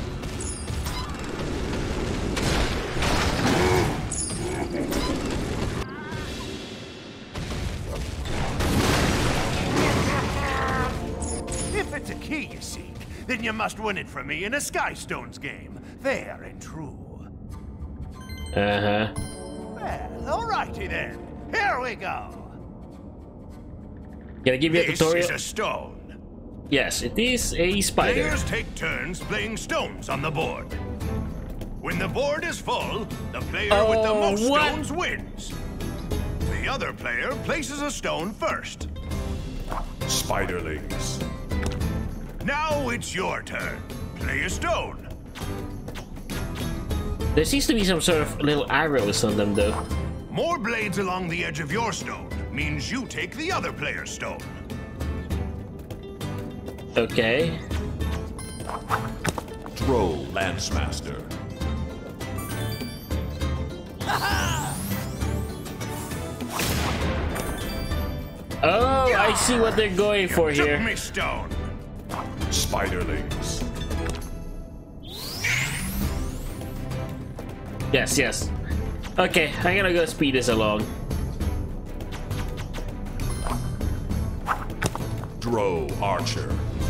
If it's a key you seek, then you must win it from me in a Skystones game. Fair and true. Uh-huh. Well, alrighty then. Here we go. Can I give you a tutorial? This is a stone. Yes, it is a spider. Players take turns playing stones on the board. When the board is full, the player with the most stones wins. The other player places a stone first. Spiderlings. Now it's your turn. Play a stone. There seems to be some sort of little arrows on them, though. More blades along the edge of your stone means you take the other player's stone. Okay. Throw, Lancemaster. Oh, I see what they're going for here. Took me stone. Spiderlings. Yes, yes. Okay, I'm gonna go speed this along. Drow, Archer.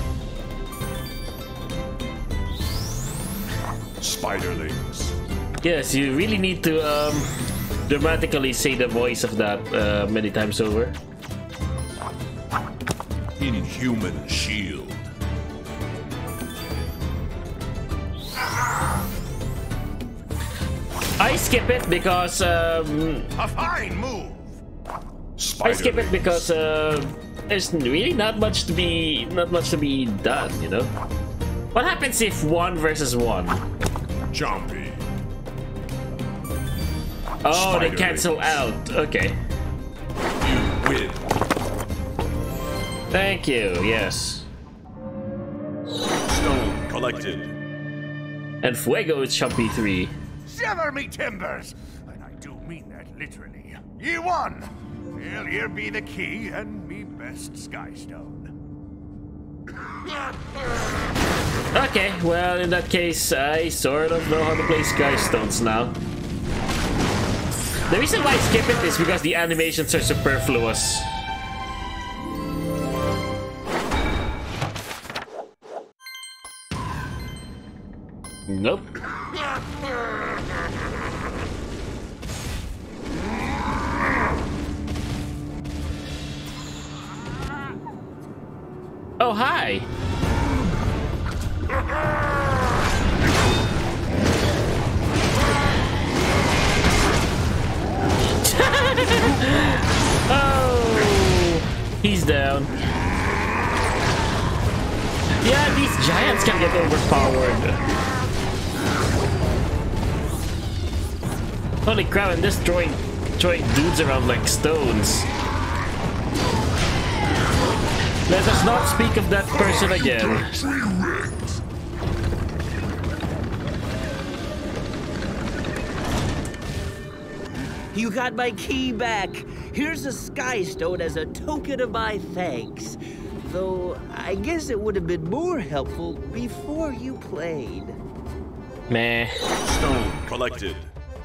Spiderlings. Yes, you really need to dramatically say the voice of that many times over. Inhuman Shield. I skip it because a fine move. I skip it because there's really not much to be done, you know. What happens if 1 versus 1? Jumpy. Oh, they cancel out. Okay. You win. Thank you. Yes. Stone collected. And Fuego is Chumpy 3. Shiver me timbers! And I do mean that literally. Ye won! Well, here be the key and me best Skystone. Okay, well, in that case, I sort of know how to play Skystones now. The reason why I skip it is because the animations are superfluous. Nope. Oh, hi. Oh, he's down. Yeah, these giants can get overpowered. Holy crap, I'm just throwing dudes around like stones. Let us not speak of that person again. You got my key back. Here's a Skystone as a token of my thanks. Though, I guess it would have been more helpful before you played. Meh. Stone collected.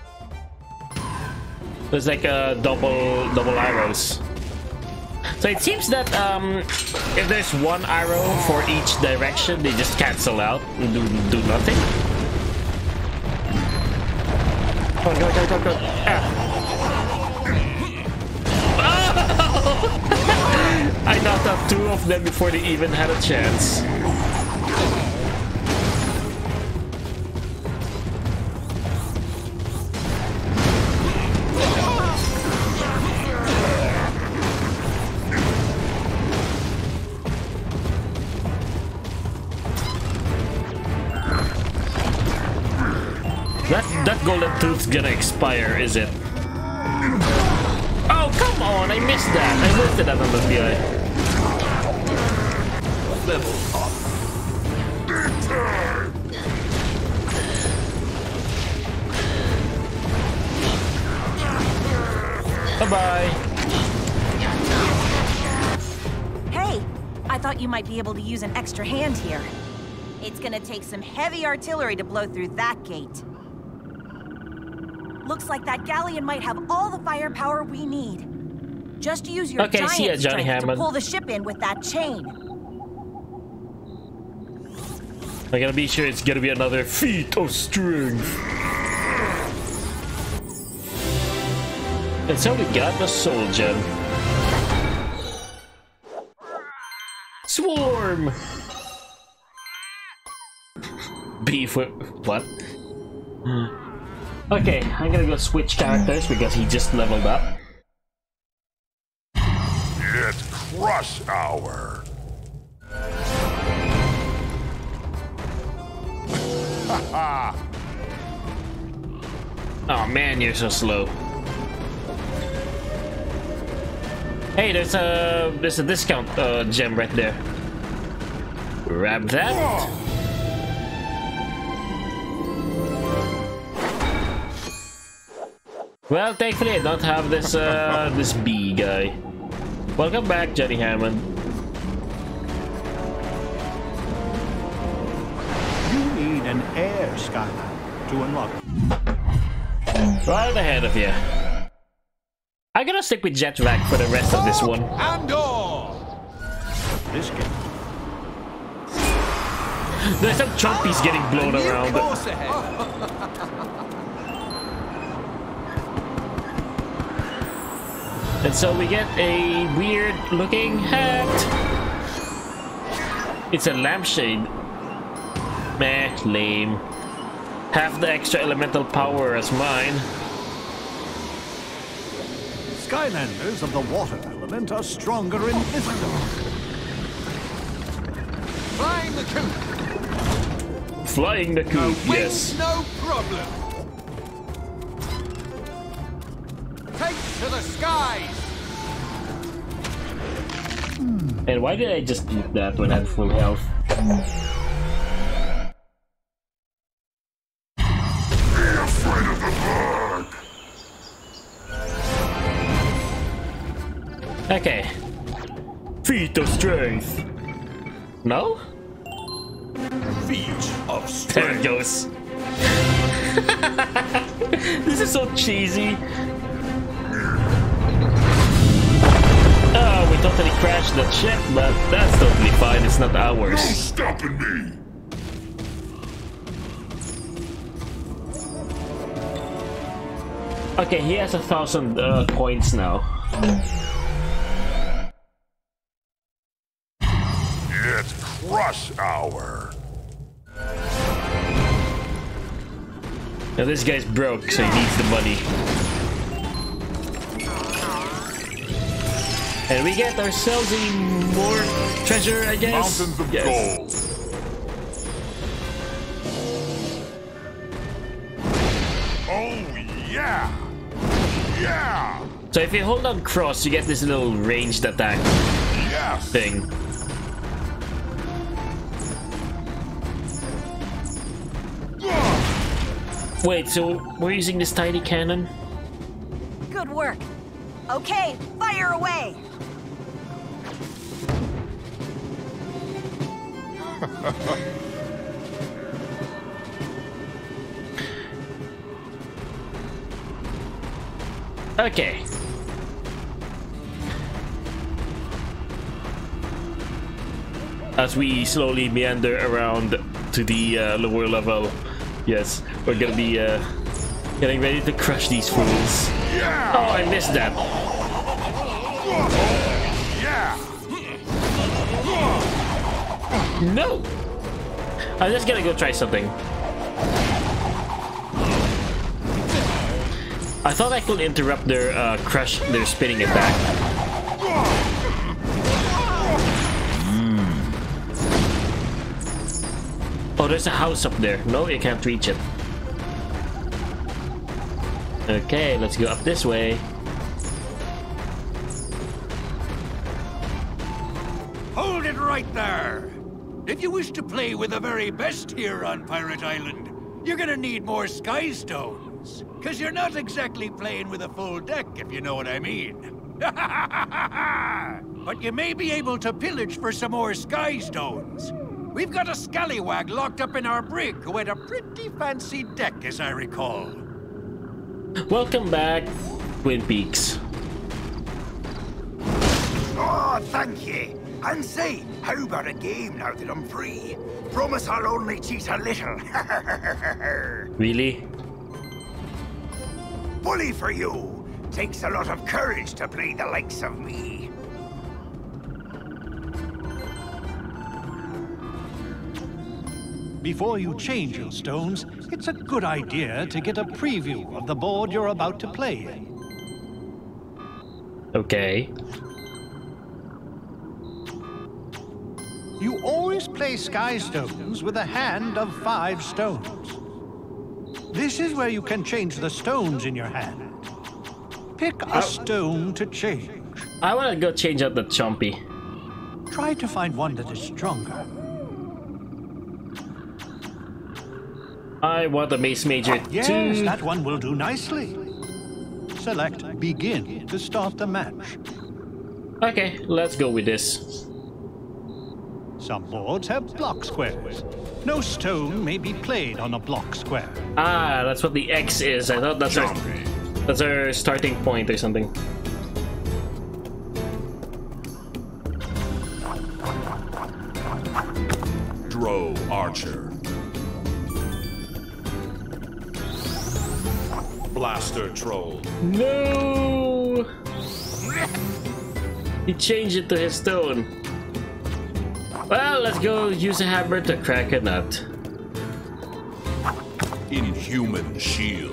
There's like a double arrows. So it seems that if there's one arrow for each direction, they just cancel out and do nothing. Go. I knocked out 2 of them before they even had a chance. That golden tooth's gonna expire, is it? Oh, come on! I missed that! I wasted that on the BI. Level up. Bye-bye. Hey, I thought you might be able to use an extra hand here. It's gonna take some heavy artillery to blow through that gate. Looks like that galleon might have all the firepower we need. Just use your giant strength to pull the ship in with that chain. I gotta be sure it's gonna be another feat of strength. And so we got the soul gem. Swarm! Beef with... what? Okay, I'm gonna go switch characters because he just leveled up. It's crush hour. Oh man, you're so slow. Hey, there's a discount gem right there. Grab that. Well, thankfully I don't have this this bee guy. Welcome back, Johnny Hammond. You need an air Skylander to unlock. Right ahead of you. I'm gonna stick with Jetvac for the rest of this one. This game. There's some chompies getting blown around. And so we get a weird looking hat. It's a lampshade. Meh, lame. Half the extra elemental power as mine. Skylanders of the water element are stronger in physical. Flying the coop. Flying the coop, yes. No problem. to the skies! And why did I just eat that when I had full health? Be afraid of the dark! Okay. Feat of strength. No? Feat of strength. There it goes. This is so cheesy. Oh, we totally crashed that ship, but that's totally fine. It's not ours. No stopping me! Okay, he has 1,000 coins now. It's crush hour. Now this guy's broke, so he needs the money. And we get ourselves more treasure, I guess. Mountains of gold. Oh yeah! Yeah! So if you hold on cross, you get this little ranged attack thing. Wait, so we're using this tiny cannon? Good work. Okay, fire away. Okay. As we slowly meander around to the lower level, yes, we're gonna be getting ready to crush these fools. Yeah! Oh, I missed that. Yeah! No! I'm just gonna go try something. I thought I could interrupt their crush, their spinning attack. Oh, there's a house up there. No, you can't reach it. Okay, let's go up this way. Hold it right there! If you wish to play with the very best here on Pirate Island, you're gonna need more Sky Stones. Cause you're not exactly playing with a full deck, if you know what I mean. But you may be able to pillage for some more Sky Stones. We've got a scallywag locked up in our brig who had a pretty fancy deck, as I recall. Welcome back, Twin Peaks. Oh, thank ye. And say, how about a game now that I'm free? Promise I'll only cheat a little. Really? Bully for you. Takes a lot of courage to play the likes of me. Before you change your stones, it's a good idea to get a preview of the board you're about to play in. Okay. You always play Sky Stones with a hand of 5 stones. This is where you can change the stones in your hand. Pick a stone to change. I want to go change out the Chompy. Try to find one that is stronger. I want the Mace Major too. Yes, that one will do nicely. Select Begin to start the match. Okay, let's go with this. Some boards have block squares. No stone may be played on a block square. Ah, that's what the X is. I thought that's our starting point or something. Dro Archer. Blaster Troll. No! He changed it to his stone. Well, let's go use a hammer to crack a nut. Inhuman Shield.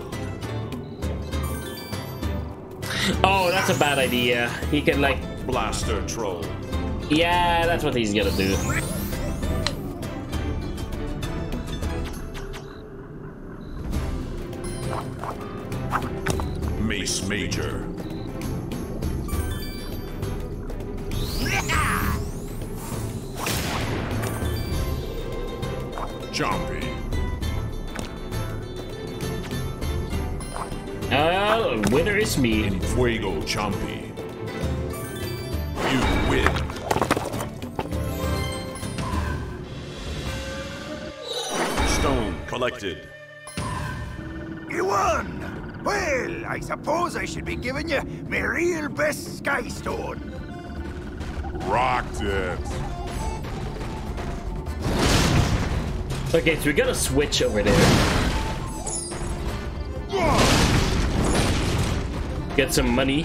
Oh, that's a bad idea. He can like... Blaster Troll. Yeah, that's what he's gonna do. Mace Major. Chompy. Winner is me. En fuego, Chompy. You win. Stone collected. You won! Well, I suppose I should be giving you my real best Sky Stone. Rocked it. Okay, so we got a switch over there. Get some money.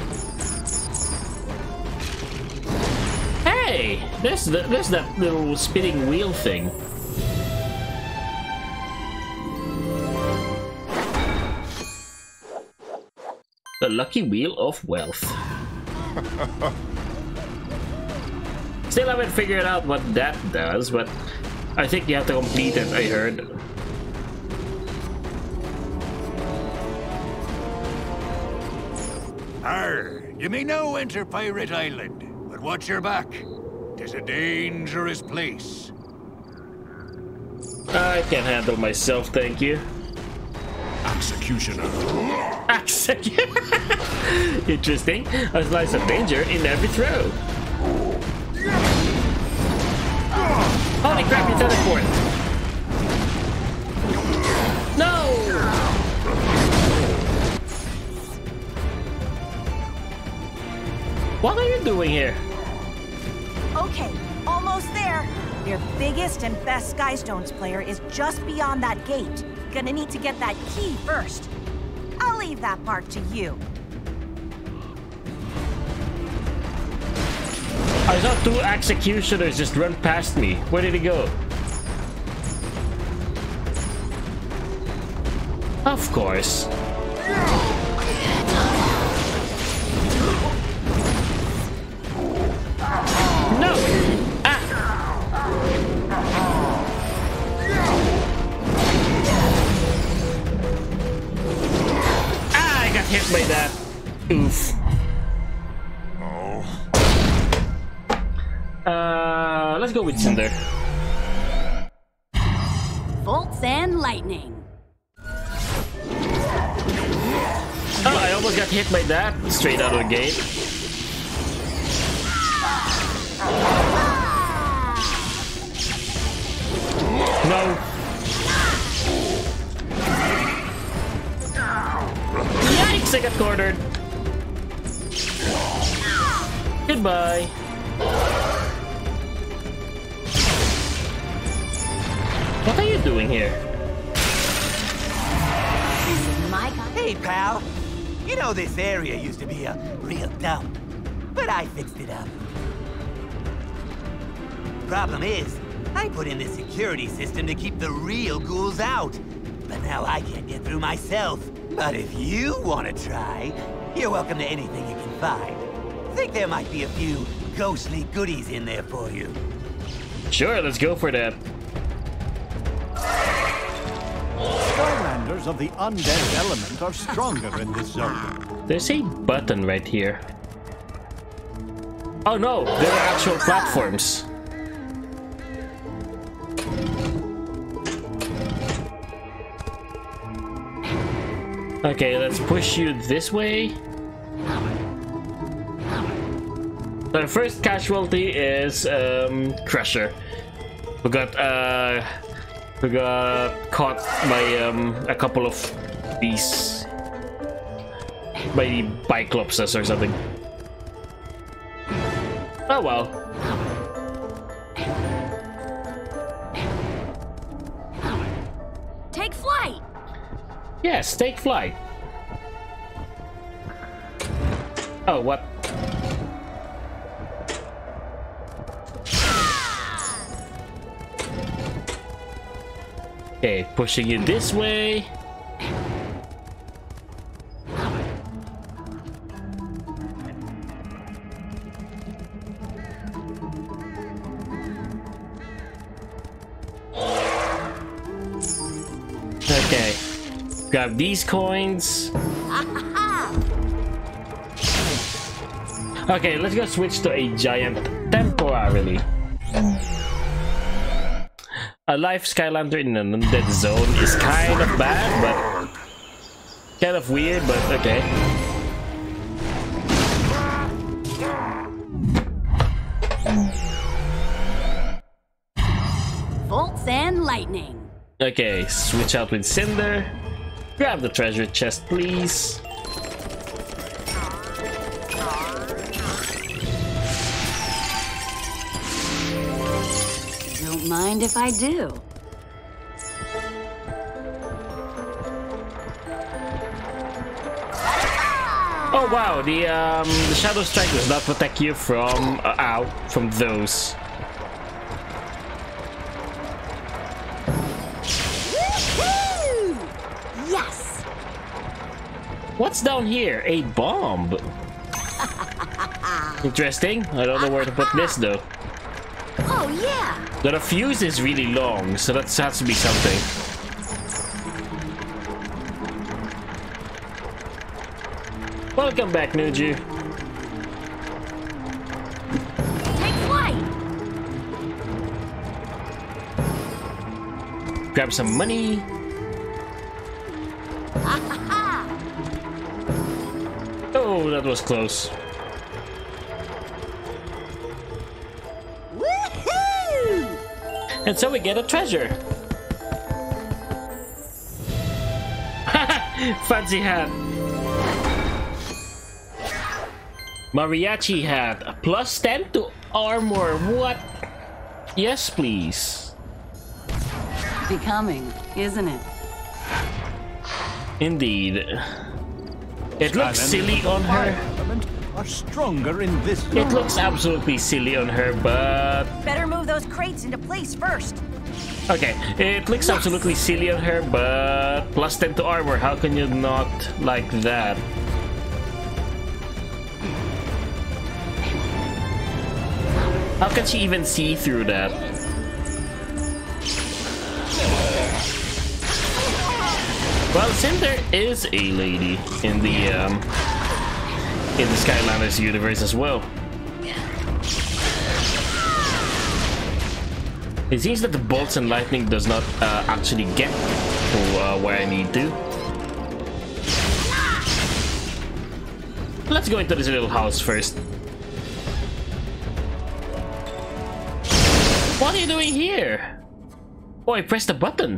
Hey, there's that little spinning wheel thing. The lucky wheel of wealth. Still haven't figured out what that does, but I think you have to complete it, I heard. Arr, you may now enter Pirate Island, but watch your back. 'Tis a dangerous place. I can't handle myself, thank you. Executioner. Interesting. A slice of danger in every throw. Holy crap, you teleport! No! What are you doing here? Okay, almost there. Their biggest and best Skystones player is just beyond that gate. Gonna need to get that key first. I'll leave that part to you. I saw two executioners just run past me. Where did he go? Of course. No! Ah! Ah, I got hit by that. Oof. Let's go with Cinder. Bolts and lightning. Oh, I almost got hit by that straight out of the gate. No. Yikes, I got cornered. Goodbye. What are you doing here? This is my... Hey, pal. You know this area used to be a real dump, but I fixed it up. Problem is, I put in this security system to keep the real ghouls out. But now I can't get through myself. But if you want to try, you're welcome to anything you can find. Think there might be a few ghostly goodies in there for you. Sure, let's go for that. Skylanders of the undead element are stronger in this zone. There's a button right here. Oh no, there are actual platforms. Okay, let's push you this way. The first casualty is Crusher. We got caught by a couple of these by the Biclopses or something. Oh well. Take flight. Yes, take flight. Oh, what? Okay, pushing you this way. Okay, grab these coins. Okay, let's go switch to a giant temporarily. A live Skylander in an undead zone is kind of bad, but kind of weird, but okay. Bolts and lightning. Okay, switch out with Cinder. Grab the treasure chest, please. Don't mind if I do. Oh wow, the Shadow Strike does not protect you from from those. Yes. What's down here? A bomb. Interesting. I don't know where to put this though. Oh yeah. The fuse is really long, so that has to be something. Welcome back, Nuju. Take flight. Grab some money. Oh, that was close. Woohoo! And so we get a treasure. Fancy hat. Mariachi hat. Plus 10 to armor. What? Yes, please. Becoming, isn't it? Indeed. It looks silly on her. Are stronger in this. It looks absolutely silly on her, but Better move those crates into place first. okay. It looks absolutely silly on her, but plus 10 to armor. How can you not like that? How can she even see through that? Well, Cinder is a lady in the Skylanders universe as well. It seems that the bolts and lightning does not actually get to where I need to. Let's go into this little house first. What are you doing here? Oh, I pressed the button.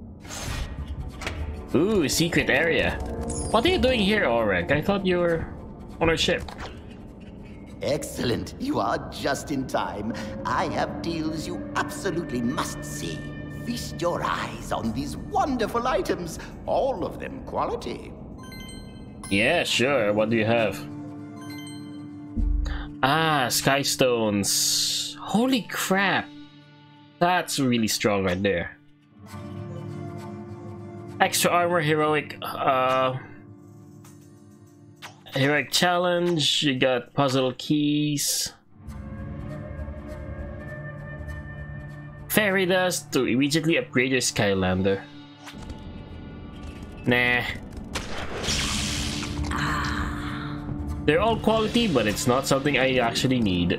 Ooh, secret area. What are you doing here, Aurek? I thought you were on our ship. Excellent. You are just in time. I have deals you absolutely must see. Feast your eyes on these wonderful items. All of them quality. Yeah, sure. What do you have? Ah, Sky Stones. Holy crap. That's really strong right there. Extra armor, heroic challenge. You got puzzle keys. Fairy dust to immediately upgrade your Skylander. Nah. They're all quality, but it's not something I actually need.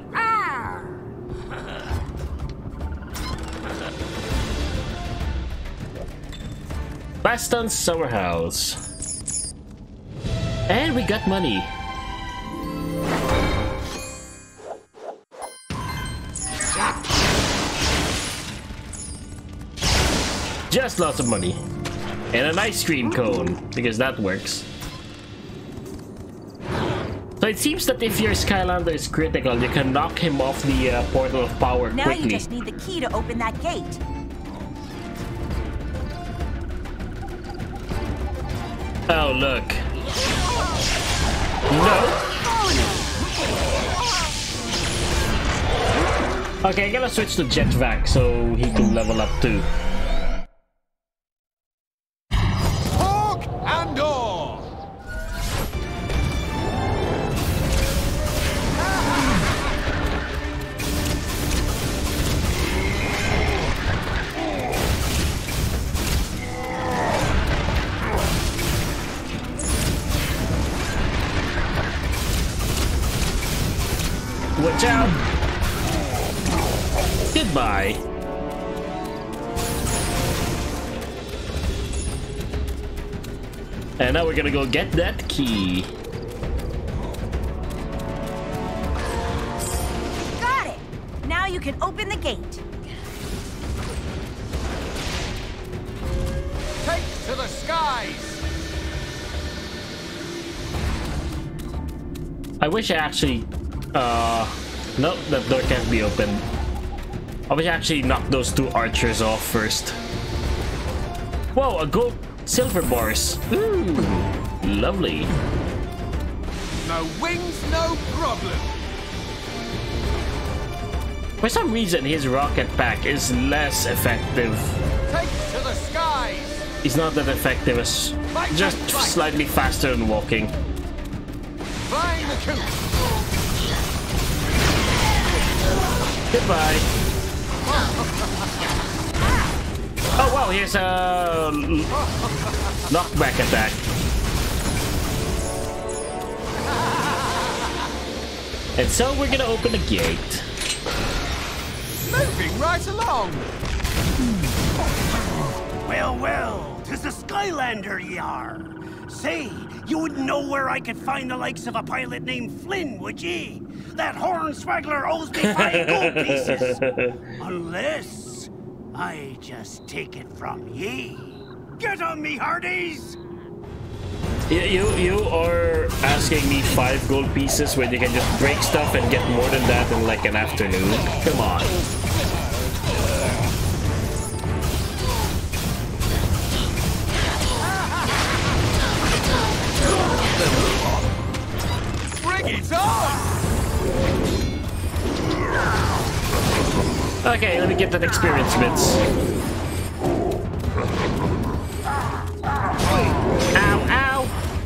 Baston's summer house. And we got money. Just lots of money. And an ice cream cone, because that works. So it seems that if your Skylander is critical, you can knock him off the portal of power now quickly. You just need the key to open that gate. Oh, look. No. Okay, I gotta switch to Jetvac so he can level up too. Hawk and door. Watch out! Goodbye. And now we're gonna go get that key. Got it! Now you can open the gate. Take to the skies! I wish I actually... no, that door can't be opened. I wish I actually knocked those two archers off first. Whoa, a gold silver bars. Ooh, lovely. No wings, no problem. For some reason, his rocket pack is less effective. Take to the skies! He's not that effective as... just slightly faster than walking. Flying the coop. Goodbye. Oh wow, here's a knockback attack. And so we're gonna open the gate. Moving right along. Well, well, 'tis a Skylander ye are. Say, you wouldn't know where I could find the likes of a pilot named Flynn, would ye? That hornswaggler owes me 5 gold pieces. Unless I just take it from ye. Get on me, hearties! You are asking me 5 gold pieces when you can just break stuff and get more than that in like an afternoon? Come on. Bring it on! Okay, let me get that experience bits. Ow, ow!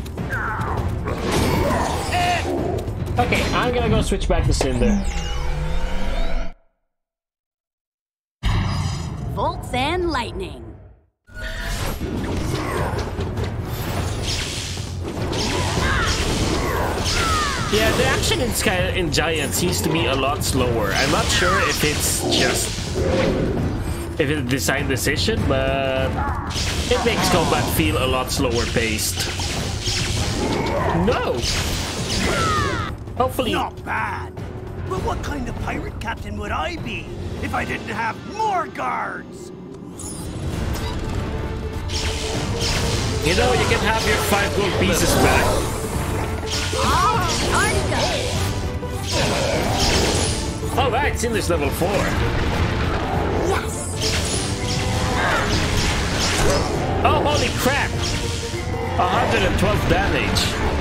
Okay, I'm gonna go switch back to Cinder. Bolts and lightning. Yeah, the action in Giant seems to be a lot slower. I'm not sure if it's just... if it's a design decision, but... it makes combat feel a lot slower paced. No! Hopefully... Not bad. But what kind of pirate captain would I be if I didn't have more guards? You know, you can have your 5 gold pieces back. Oh, right, Cinder's level 4. Yes. Oh, holy crap! 112 damage.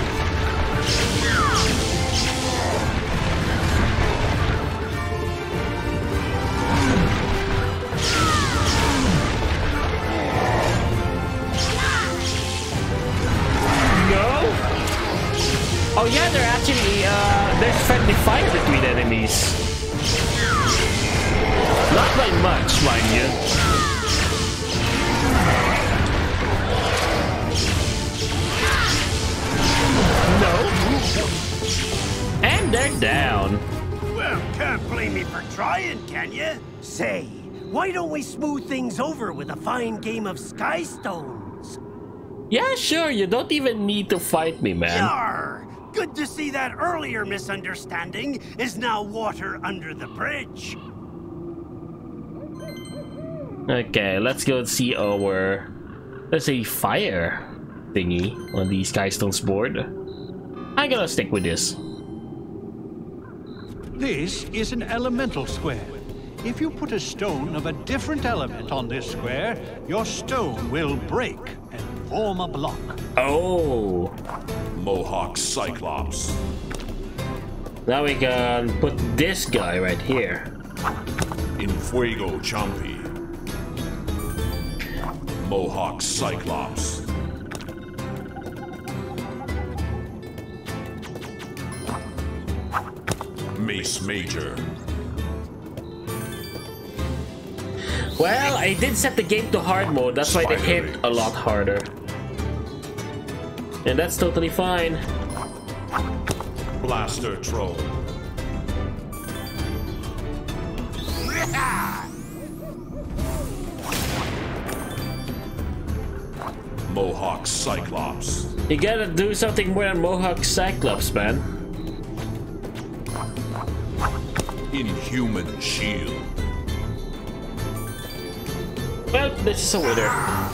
No? Oh yeah, they're actually, there's friendly fire between enemies. Not by much, mind you. No. And they're down. Well, can't blame me for trying, can you? Say, why don't we smooth things over with a fine game of Sky Stones? Yeah, sure, you don't even need to fight me, man. Yarr! Good to see that earlier misunderstanding is now water under the bridge. Okay, let's go see our... let's say fire thingy on the Skystones board. I'm gonna stick with this. This is an elemental square. If you put a stone of a different element on this square, your stone will break and form a block. Oh! Mohawk Cyclops. Now we can put this guy right here. In Fuego Champi. Mohawk Cyclops. Mace Major. Well, I did set the game to hard mode, that's why they hit a lot harder. And that's totally fine. Blaster Troll. Mohawk Cyclops. You gotta do something more than Mohawk Cyclops, man. Inhuman Shield. Well, this is a winner.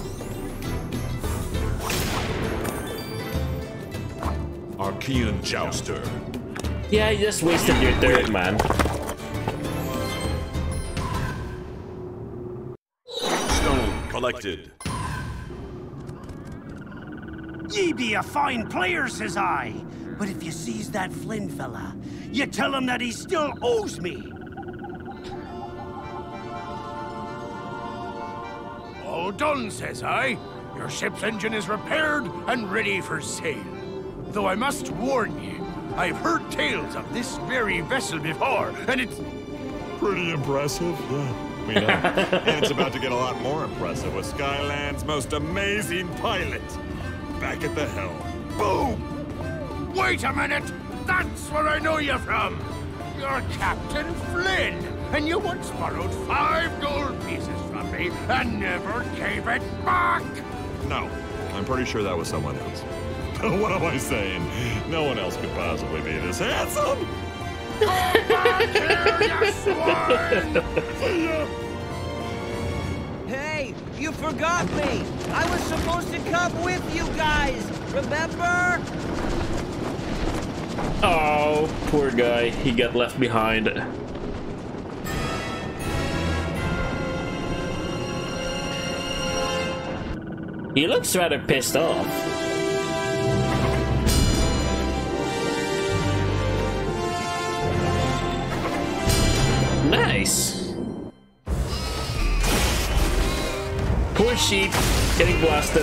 Archean Jouster. Yeah, you just wasted your turn, man. Stone collected. Ye be a fine player, says I. But if you seize that Flynn fella, you tell him that he still owes me. All done, says I. Your ship's engine is repaired and ready for sail. Though I must warn you, I've heard tales of this very vessel before, and it's pretty impressive, yeah. We know. And it's about to get a lot more impressive with Skyland's most amazing pilot back at the helm. Boom! Wait a minute! That's where I know you from! You're Captain Flynn, and you once borrowed 5 gold pieces from me and never gave it back! No, I'm pretty sure that was someone else. What am I saying? No one else could possibly be this handsome! Go back here, you swine! Hey, you forgot me! I was supposed to come with you guys, remember? Oh, poor guy. He got left behind. He looks rather pissed off. Nice. Poor sheep getting blasted.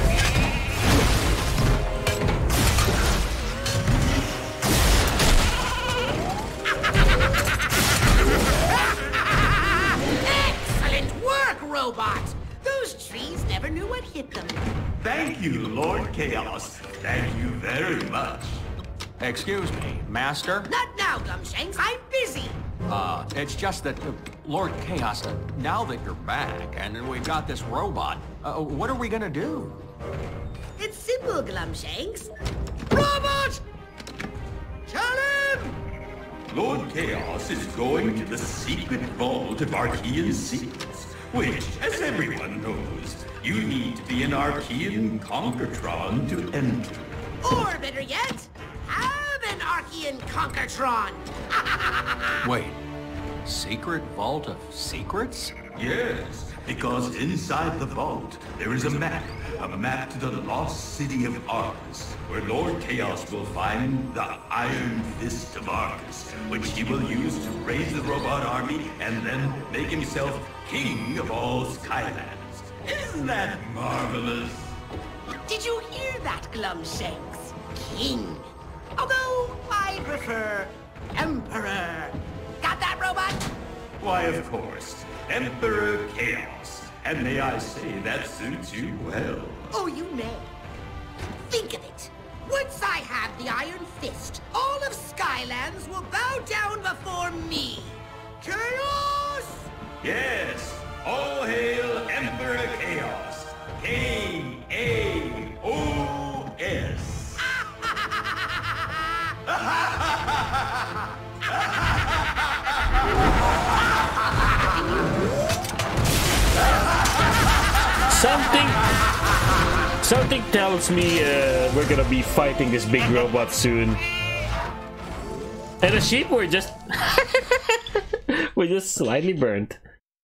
Excellent work, robot! Those trees never knew what hit them. Thank you, Lord Chaos. Thank you very much. Excuse me, Master? Not now, Gumshanks. I'm busy. It's just that, Lord Chaos, now that you're back and we've got this robot, what are we gonna do? It's simple, Glumshanks. Robot! Tell him! Lord Chaos is going to the secret vault of Archean secrets, which, as everyone knows, you need to be an Archean Conkertron to enter. Or better yet, have an Archean Conkertron. Wait, secret vault of secrets? Yes, because inside the vault, there is a map to the lost city of Arcus, where Lord Chaos will find the Iron Fist of Arcus, which he will use to raise the robot army and then make himself king of all Skylanders. Isn't that marvelous? Did you hear that, Glumshanks? King. Although I prefer Emperor. Got that, robot? Why, of course. Emperor Chaos. And may I say, that suits you well. Oh, you may. Think of it. Once I have the Iron Fist, all of Skylands will bow down before me. Chaos! Yes. All hail Emperor Chaos. K-A-O-S. Something tells me we're gonna be fighting this big robot soon. And the sheep were just slightly burnt.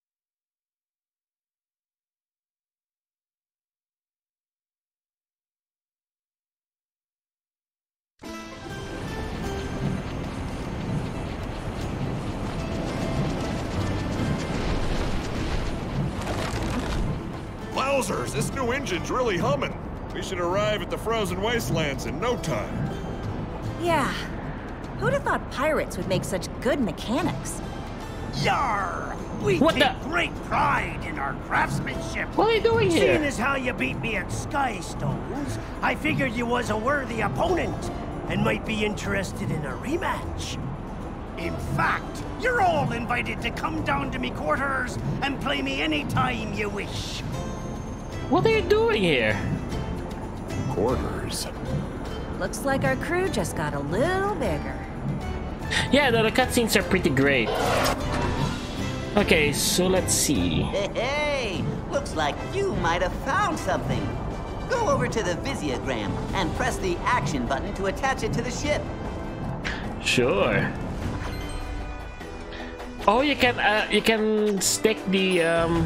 Wowzers, this new engine's really humming. We should arrive at the frozen wastelands in no time. Yeah. Who'd have thought pirates would make such good mechanics? Yar! We take great pride in our craftsmanship. What are you doing here? Seeing as how you beat me at Skystones, I figured you was a worthy opponent and might be interested in a rematch. In fact, you're all invited to come down to me quarters and play me any time you wish. What are you doing here? quarters. Looks like our crew just got a little bigger. Yeah, the cutscenes are pretty great. Okay, so let's see. Hey, looks like you might have found something. Go over to the Visiogram and press the action button to attach it to the ship. Sure. Oh, you can stick the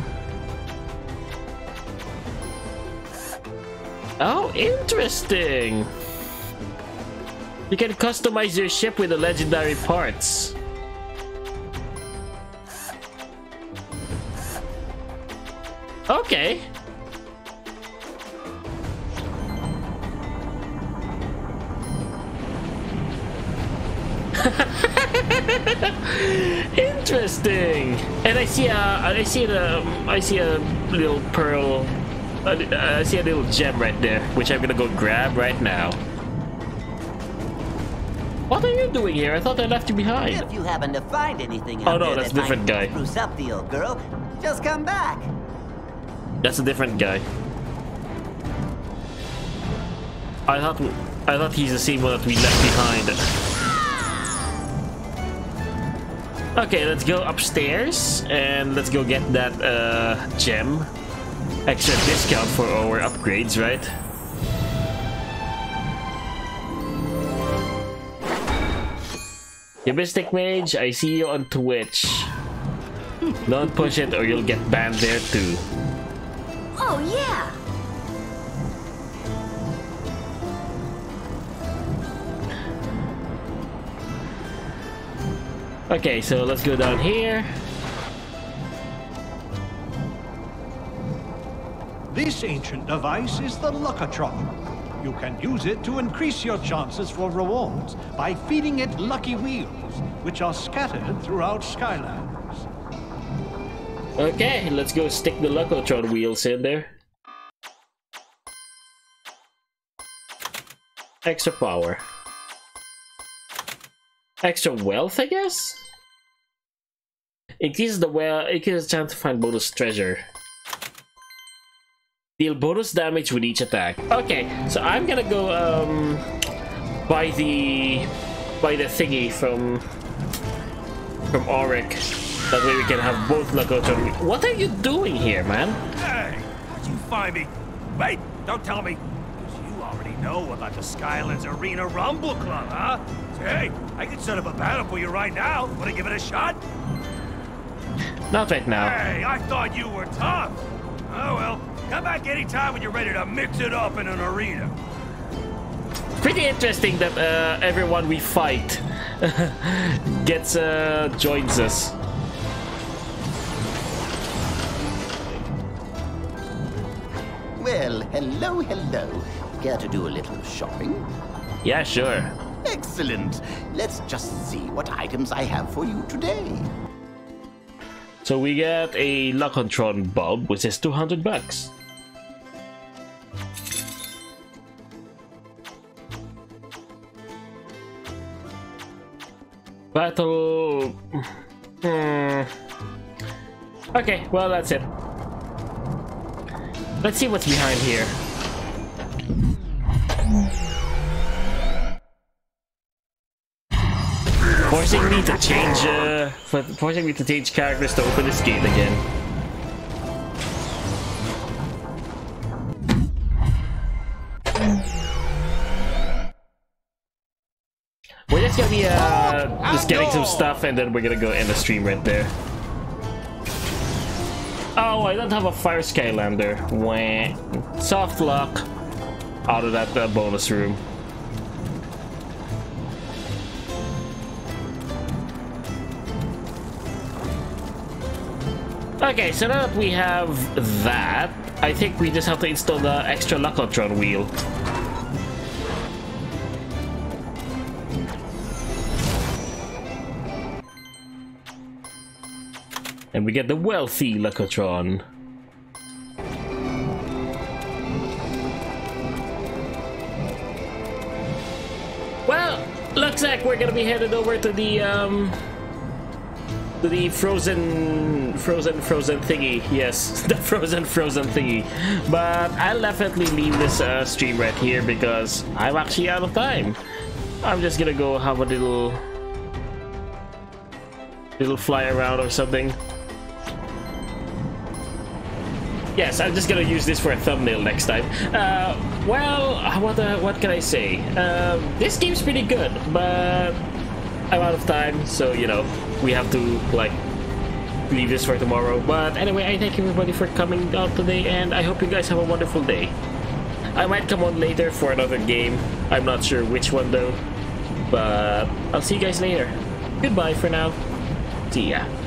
Oh, interesting. You can customize your ship with the legendary parts. Okay. Interesting. And I see a little pearl. I see a little gem right there, which I'm gonna go grab right now. What are you doing here? I thought I left you behind. If you happen to find anything Oh out no, there that's a that different might guy. spruce up the old girl, just come back. That's a different guy. I thought he's the same one that we left behind. Okay, let's go upstairs and let's go get that gem. Extra discount for our upgrades, right? Hibistic Mage, I see you on Twitch. Don't push it or you'll get banned there too. Oh yeah! Okay, so let's go down here. This ancient device is the Luckatron. You can use it to increase your chances for rewards by feeding it lucky wheels, which are scattered throughout Skylanders. Okay, let's go stick the Luckatron wheels in there. Extra power. Extra wealth, I guess? Increases the chance to find bonus treasure. Deal bonus damage with each attack. Okay, so I'm gonna go buy the thingy from Auric. That way we can have both Luckatron. What are you doing here, man? Hey, how'd you find me? Wait, don't tell me. Because you already know about the Skylanders Arena Rumble Club, huh? Hey, I can set up a battle for you right now. Wanna give it a shot? Not right now. Hey, I thought you were tough. Oh well, come back anytime when you're ready to mix it up in an arena. Pretty interesting that everyone we fight joins us. Well, hello. Care to do a little shopping? Yeah, sure. Excellent. Let's just see what items I have for you today. So we get a Luckatron bulb, which is $200. Battle. Okay, well that's it. Let's see what's behind here. Forcing me to change characters to open this gate again. We're just gonna be just getting some stuff and then we're gonna go end the stream right there. Oh, I don't have a Fire Skylander. Wah. Soft lock out of that bonus room. Okay, so now that we have that, I think we just have to install the extra Luckatron wheel. And we get the wealthy Luckatron. Well, looks like we're gonna be headed over to the the frozen thingy. Yes, the frozen thingy. But I'll definitely leave this stream right here because I'm actually out of time. I'm just gonna go have a little fly around or something. Yes, I'm just gonna use this for a thumbnail next time. Well, what can I say? This game's pretty good, but I'm out of time, so you know we have to like leave this for tomorrow. But anyway, I thank everybody for coming out today, and I hope you guys have a wonderful day. I might come on later for another game. I'm not sure which one though, but I'll see you guys later. Goodbye for now. See ya.